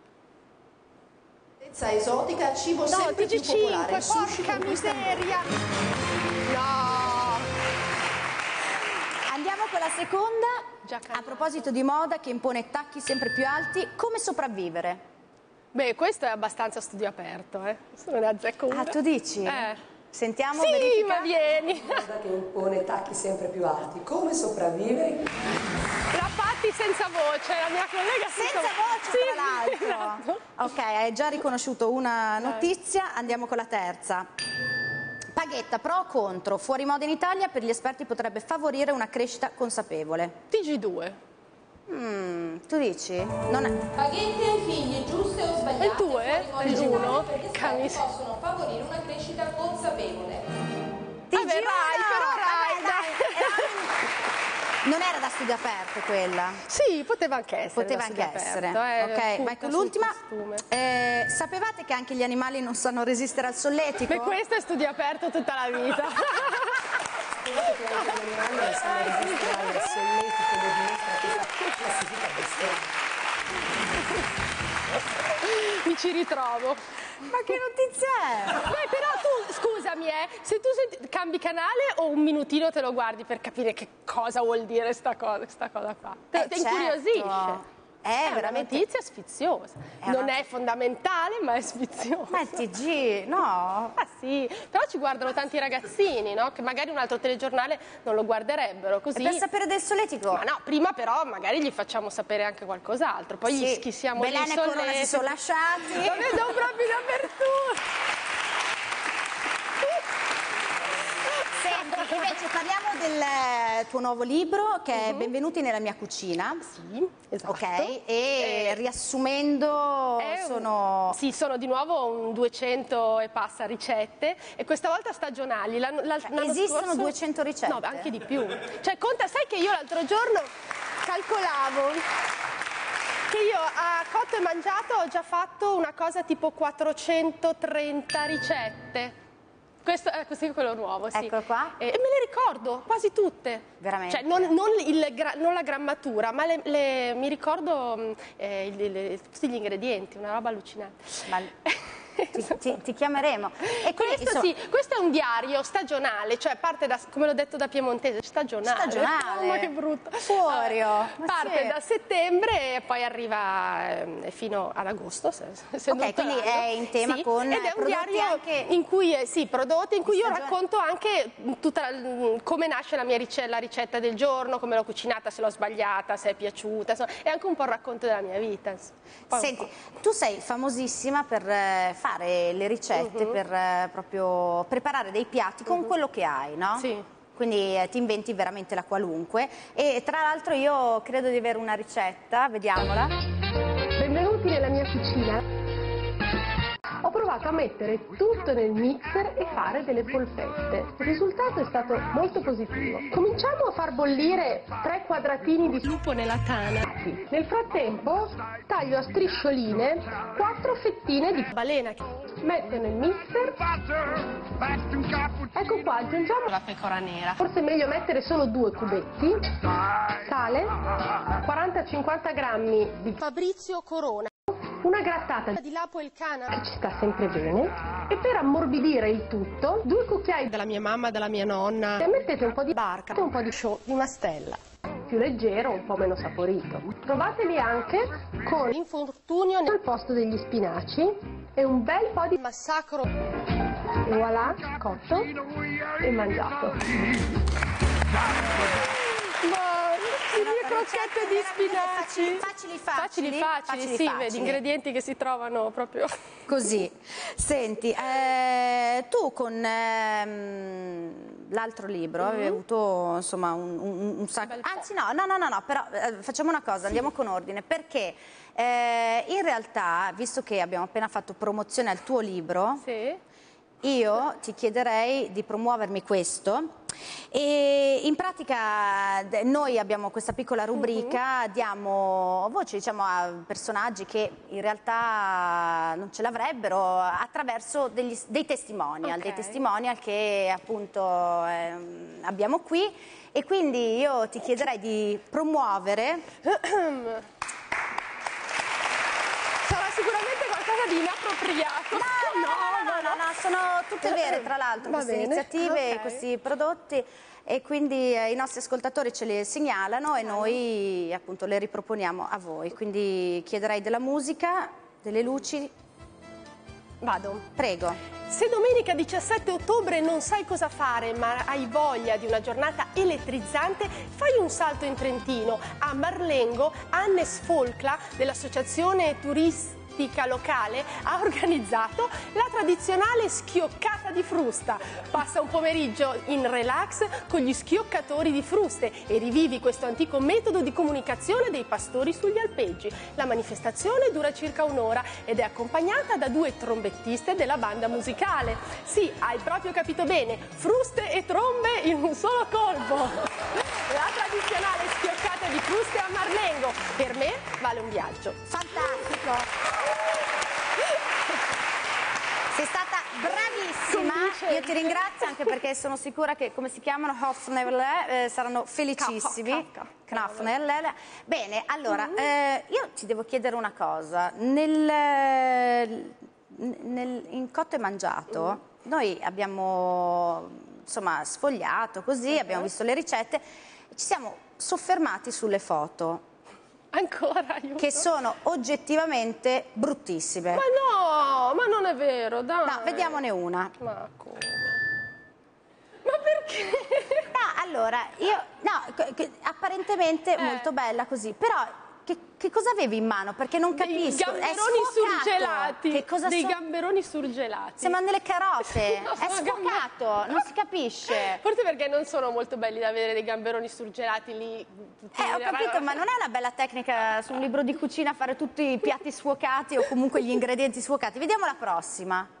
Esotica, cibo sempre più popolare. Porca miseria! No! Andiamo con la seconda. A proposito di moda che impone tacchi sempre più alti, come sopravvivere? Beh, questo è abbastanza Studio Aperto, non ne azzecco una. Ah, tu dici? Sentiamo, sì, verifica. Ma vieni! Moda che impone tacchi sempre più alti, come sopravvivere? La Patti senza voce, la mia collega senza voce, tra l'altro. Ok, hai già riconosciuto una notizia, andiamo con la terza. Paghetta, pro o contro? Fuori moda in Italia per gli esperti potrebbe favorire una crescita consapevole. TG2. Tu dici? Non è... Paghette ai figli, giuste o sbagliate? Il 2? Il 1? Possono favorire una crescita consapevole. Vabbè, Rai, però Rai, non era da Studio Aperto quella? Sì, poteva anche essere. Poteva anche essere. Ok, vai con l'ultima. Sapevate che anche gli animali non sanno resistere al solletico? Beh, questo è Studio Aperto tutta la vita. Sapevate che anche gli animali non sanno resistere al solletico, lo dimostra questa classifica bestiale. Mi ci ritrovo. Ma che notizia è? Beh, però tu, scusami, se tu cambi canale o un minutino te lo guardi per capire che cosa vuol dire sta cosa qua. Te incuriosisce. È veramente... una notizia sfiziosa. Non è fondamentale, ma è sfiziosa. Ma il TG, no? Ah sì, però ci guardano tanti ragazzini, no? Che magari un altro telegiornale non lo guarderebbero, così. E per sapere del solletico? Ma no, prima però magari gli facciamo sapere anche qualcos'altro, poi gli schissiamo il Belen e Corona si sono lasciati. Lo vedo proprio dappertutto. Senti, invece parliamo del tuo nuovo libro che è Benvenuti nella mia cucina. Sì, esatto. Ok, e riassumendo Sì, sono di nuovo un 200 e passa ricette e questa volta stagionali. Esistono 200 ricette? No, anche di più. Cioè, conta, sai che io l'altro giorno calcolavo che io a Cotto e Mangiato ho già fatto una cosa tipo 430 ricette. Questo è quello nuovo, sì. Ecco qua. E me le ricordo, quasi tutte. Veramente? Cioè, non la grammatura, ma mi ricordo tutti gli ingredienti, una roba allucinante. Ti chiameremo. E questo è un diario stagionale, cioè parte da, come l'ho detto da piemontese, stagionale. Ma che brutto. Fuorio. Parte da settembre e poi arriva fino ad agosto. Ok, quindi è in tema con ed è un diario anche... in cui prodotti in cui io racconto anche come nasce la ricetta del giorno, come l'ho cucinata, se l'ho sbagliata, se è piaciuta, insomma, è anche un po' il racconto della mia vita. Senti, tu sei famosissima per fare le ricette, per proprio preparare dei piatti con quello che hai, no? Sì. Quindi ti inventi veramente la qualunque. E tra l'altro io credo di avere una ricetta, vediamola. Benvenuti nella mia cucina. Ho provato a mettere tutto nel mixer e fare delle polpette. Il risultato è stato molto positivo. Cominciamo a far bollire 3 quadratini di lupo nella tana. Nel frattempo taglio a striscioline 4 fettine di balena. Metto nel mixer. Ecco qua, aggiungiamo la pecora nera. Forse è meglio mettere solo 2 cubetti. Sale, 40-50 grammi di Fabrizio Corona. Una grattata di Lapo El Cana che ci sta sempre bene e per ammorbidire il tutto 2 cucchiai della mia mamma, della mia nonna e mettete un po' di barca, un po' di mastella, più leggero, un po' meno saporito. Provateli anche con l'infortunio al posto degli spinaci e un bel po' di massacro e voilà, cotto e mangiato. Crocchette di spinaci facili, sì, vedi, ingredienti che si trovano proprio così. Senti, tu con l'altro libro avevi avuto insomma un sacco, anzi no, però facciamo una cosa, andiamo con ordine, perché in realtà, visto che abbiamo appena fatto promozione al tuo libro, io ti chiederei di promuovermi questo. E in pratica noi abbiamo questa piccola rubrica, diamo voce, diciamo, a personaggi che in realtà non ce l'avrebbero attraverso dei testimonial, dei testimonial che appunto abbiamo qui, e quindi io ti chiederei di promuovere. Sarà sicuramente qualcosa di inappropriato. No, sono tutte vere, tra l'altro, queste iniziative, questi prodotti, e quindi i nostri ascoltatori ce le segnalano e noi appunto le riproponiamo a voi. Quindi chiederei della musica, delle luci. Vado. Prego. Se domenica 17 ottobre non sai cosa fare ma hai voglia di una giornata elettrizzante, fai un salto in Trentino. A Marlengo, Hannes Folkla dell'associazione turistica locale ha organizzato la tradizionale schioccata di frusta. Passa un pomeriggio in relax con gli schioccatori di fruste e rivivi questo antico metodo di comunicazione dei pastori sugli alpeggi. La manifestazione dura circa un'ora ed è accompagnata da 2 trombettiste della banda musicale. Sì, hai proprio capito bene, fruste e trombe in un solo colpo. La tradizionale schioccata di fruste a Marlengo, per me vale un viaggio. Fantastico! Sei stata bravissima, io ti ringrazio anche perché sono sicura che, come si chiamano, Hofnell, saranno felicissimi. Knafnell. Bene, allora, io ti devo chiedere una cosa. In Cotto e Mangiato noi abbiamo insomma sfogliato così, abbiamo visto le ricette, ci siamo soffermati sulle foto. Ancora, aiuto. Che sono oggettivamente bruttissime. Ma no, ma non è vero, dai. No, vediamone una. Ma come? Ma perché? No, allora, apparentemente molto bella così, però che cosa avevi in mano? Perché non capisco. Gamberoni surgelati. Che cosa dei gamberoni surgelati. Sembrano delle carote. È sfocato, non si capisce. Forse perché non sono molto belli da vedere dei gamberoni surgelati lì. Ho capito, ma non è una bella tecnica su un libro di cucina fare tutti i piatti sfocati o comunque gli ingredienti sfocati. Vediamo la prossima.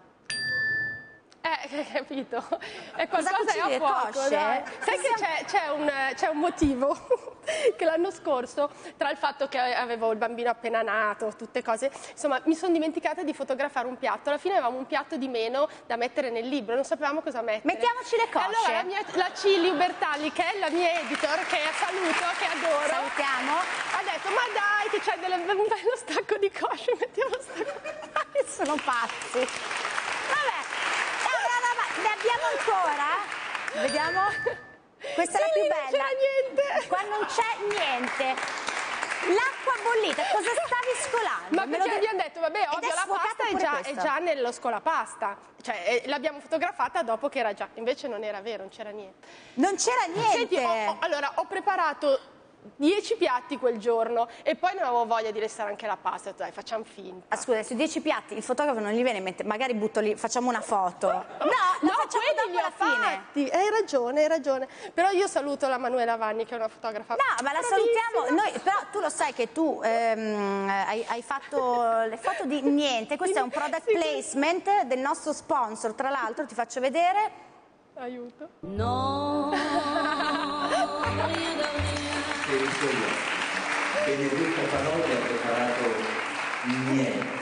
Capito? È qualcosa che a fuoco, dai. Sai che c'è un motivo che l'anno scorso, tra il fatto che avevo il bambino appena nato, tutte cose, insomma, mi sono dimenticata di fotografare un piatto. Alla fine avevamo un piatto di meno da mettere nel libro, non sapevamo cosa mettere. Mettiamoci le cosce. Allora la Cili Ubertalli, che è la mia editor, che saluto, che adoro. Salutiamo. Ha detto, ma dai, che c'hai un bello stacco di cosce, mettiamo stacco. Sono pazzi. Vabbè. Ne abbiamo ancora? Vediamo. Questa è la più bella. Non c'è niente. Qua non c'è niente. L'acqua bollita, cosa stavi scolando? Ma perché abbiamo detto, vabbè, ovvio, la pasta è già nello scolapasta. Cioè, l'abbiamo fotografata dopo che era già. Invece non era vero, non c'era niente. Non c'era niente? Senti, allora, ho preparato 10 piatti quel giorno e poi non avevo voglia di restare anche la pasta. Dai, facciamo finta. Scusa, su 10 piatti il fotografo non gli viene in mente, magari butto lì, facciamo una foto. No, facciamo dopo la fine. Hai ragione. Però io saluto la Manuela Vanni, che è una fotografa. No, ma la salutiamo. Noi, però tu lo sai che tu hai fatto le foto di niente. Questo è un product placement del nostro sponsor, tra l'altro, ti faccio vedere. Aiuto. No. Benedetta Parodi ha preparato niente.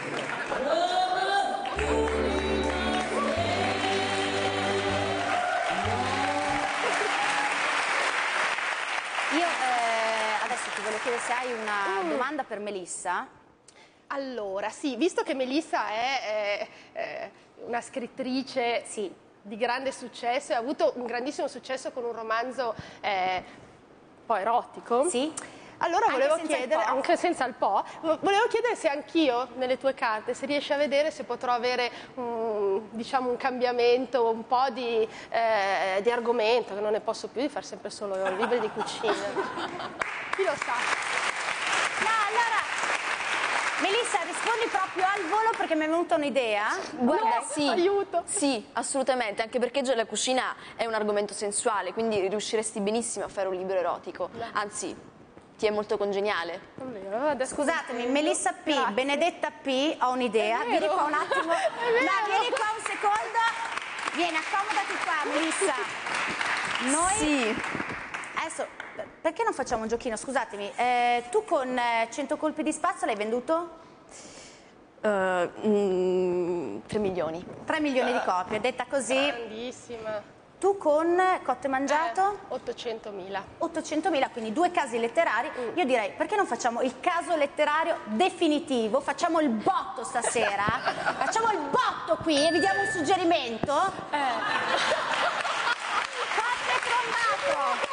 Io adesso ti voglio chiedere se hai una domanda per Melissa. Allora, sì, visto che Melissa è una scrittrice di grande successo e ha avuto un grandissimo successo con un romanzo un po' erotico. Sì. Allora volevo chiedere, anche senza il po', volevo chiedere se anch'io nelle tue carte, se riesci a vedere se potrò avere diciamo un cambiamento, un po' di argomento, che non ne posso più di fare sempre solo libri di cucina. Chi lo sa? No, allora, Melissa, rispondi proprio al volo perché mi è venuta un'idea. Guarda, No, sì, aiuto. sì, assolutamente, anche perché già la cucina è un argomento sensuale, quindi riusciresti benissimo a fare un libro erotico, anzi, ti è molto congeniale. Scusatemi, Melissa P, Benedetta P, ho un'idea. Vieni qua un attimo. No, vieni qua un secondo. Vieni, accomodati qua, Melissa. Noi... Sì. Adesso, perché non facciamo un giochino? Scusatemi, tu con 100 colpi di spazzola hai venduto? 3 milioni. 3 milioni di copie, detta così. Grandissima. Tu con Cotto e Mangiato? 800.000. 800.000, quindi 2 casi letterari. Io direi, perché non facciamo il caso letterario definitivo? Facciamo il botto stasera? Facciamo il botto qui e vi diamo un suggerimento? Cotto e Trombato!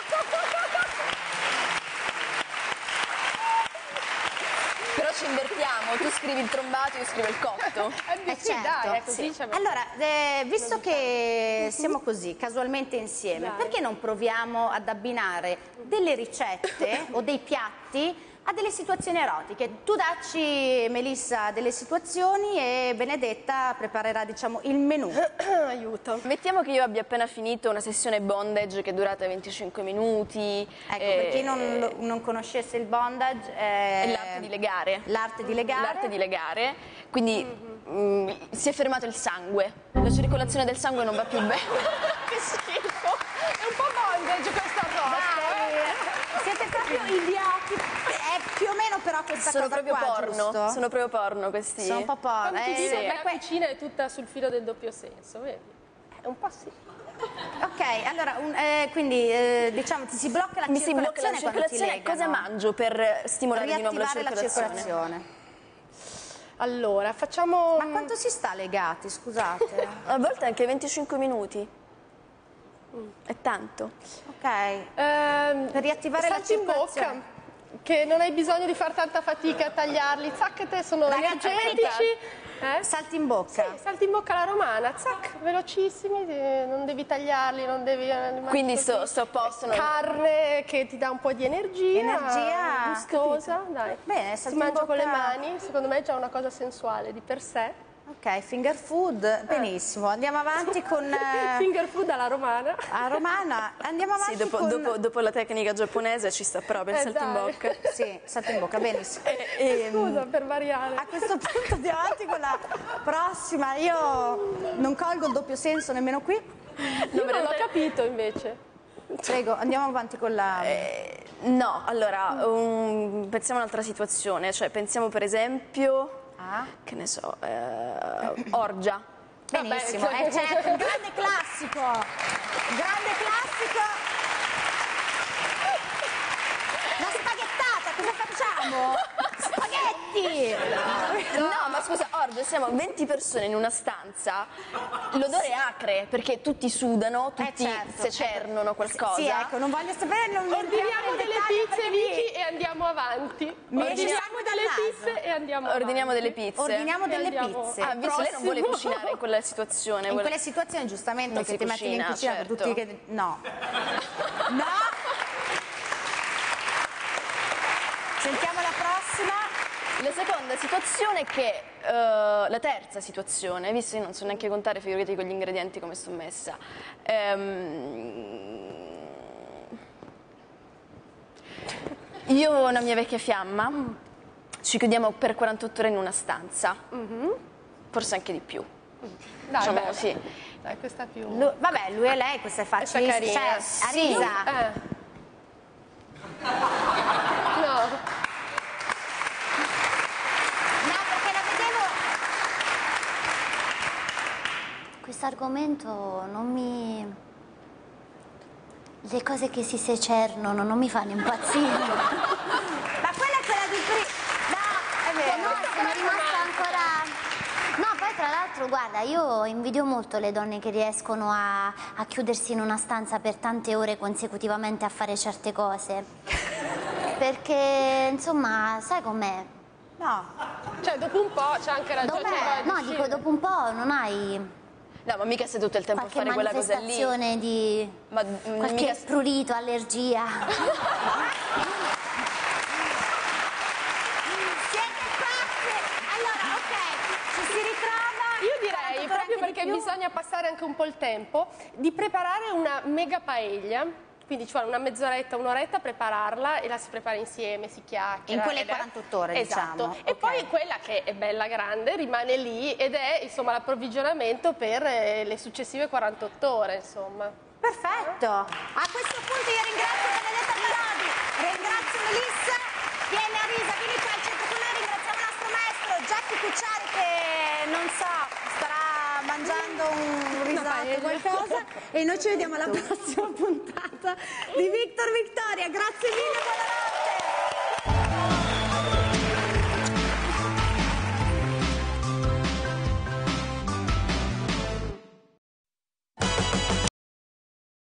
Però ci invertiamo, tu scrivi il trombato, io scrivo il cotto. Sì, dai, così sì. Allora, visto che siamo così, casualmente insieme, perché non proviamo ad abbinare delle ricette o dei piatti a delle situazioni erotiche? Tu dacci, Melissa, delle situazioni e Benedetta preparerà, diciamo, il menù. Aiuto. Mettiamo che io abbia appena finito una sessione bondage che è durata 25 minuti. Ecco, per chi non conoscesse il bondage... È l'arte di legare. L'arte di legare. L'arte di legare. Quindi si è fermato il sangue. La circolazione del sangue non va più bene. Che schifo. È un po' bondage questo arrosto. Siete proprio idioti. È più o meno però questa sono cosa proprio qua, porno. giusto? Sono proprio porno questi. Sono un po' porno. Quando ti dico Sì. che la cucina è tutta sul filo del doppio senso, vedi? È un po' sì. Ok, allora, quindi diciamo ti si blocca la Mi si blocca la circolazione quando ti circolazione. legano. Cosa mangio per stimolare di nuovo la Riattivare circolazione? Allora, facciamo... Ma quanto si sta legati, scusate? A volte anche 25 minuti. È tanto. Ok. Per riattivare la salti in circolazione. bocca, che non hai bisogno di fare tanta fatica a tagliarli. Zac, te sono Ragazzi, energetici. Salti in bocca. Sì, salti in bocca alla romana, zac, velocissimi, non devi tagliarli, non devi... Quindi sto a posto. Carne che ti dà un po' di energia. Energia gustosa, dai. Bene, si salti in mangia con le bocca. mani, secondo me è già una cosa sensuale di per sé. Ok, finger food, benissimo. Andiamo avanti con... Finger food alla romana. A romana, andiamo avanti Sì, dopo la tecnica giapponese ci sta proprio il salto in dai. bocca. Sì, salto in bocca, benissimo. Scusa, per variare. A questo punto andiamo avanti con la prossima. Io non colgo il doppio senso nemmeno qui. Io non l'ho capito invece. Prego, andiamo avanti con la... No, allora, pensiamo a un'altra situazione. Cioè, pensiamo per esempio... Che ne so, orgia. Benissimo, Vabbè, certo, un grande classico. Grande classico. La spaghettata, cosa facciamo? Spaghetti! No, ma scusa, orgia, siamo 20 persone in una stanza, l'odore è acre, perché tutti sudano, tutti certo. secernono qualcosa. Sì, ecco, non voglio sapere, non Ordiniamo delle pizze, Vicky, e andiamo avanti. Ordiniamo delle pizze e andiamo avanti. Ordiniamo delle pizze. Ordiniamo delle andiamo- pizze. Ah, visto lei non vuole cucinare in quella situazione. In vuole- quelle situazioni giustamente Non che si ti metti in cucina, cucina certo. per tutti che... No. No! Sentiamo la prossima. La seconda situazione è che, la terza situazione, visto che io non so neanche contare, figurati con gli ingredienti come sto messa. Io ho una mia vecchia fiamma, ci chiudiamo per 48 ore in una stanza, forse anche di più. Dai, Diciamo beh, così. Dai, questa è più... Vabbè, lui e lei, questa è facile. carina. Cioè, Sì. Arisa. No. No, perché la vedevo... Questo argomento non mi... Le cose che si secernono non mi fanno impazzire. Ma quella è quella di prima. No, è vero. No, sono rimasta ancora... No, poi tra l'altro, guarda, io invidio molto le donne che riescono a chiudersi in una stanza per tante ore consecutivamente a fare certe cose. Perché, insomma, sai com'è? No. Cioè, dopo un po' c'è anche ragione. No, dico, dopo un po' non hai... No, ma mica sei tutto il tempo a qualche fare quella cosa lì. manifestazione di... Ma qualche mica... prurito, allergia. Siete pazze! Allora, ok, ci si ritrova... Io direi, proprio perché bisogna passare anche un po' il tempo, di preparare una mega paella quindi ci vuole una mezz'oretta, un'oretta a prepararla e la si prepara insieme, si chiacchiera. In quelle 48 ore, esatto. diciamo. E poi quella che è bella grande rimane lì ed è insomma l'approvvigionamento per le successive 48 ore, insomma. Perfetto. A questo punto io ringrazio Benedetta Parodi, ringrazio Melissa, vieni Arisa, vieni qua al centro con noi, ringraziamo il nostro maestro Giacchi Cucciari che non so, starà mangiando un risotto o qualcosa e noi ci vediamo alla prossima puntata di Victor Victoria. Grazie mille.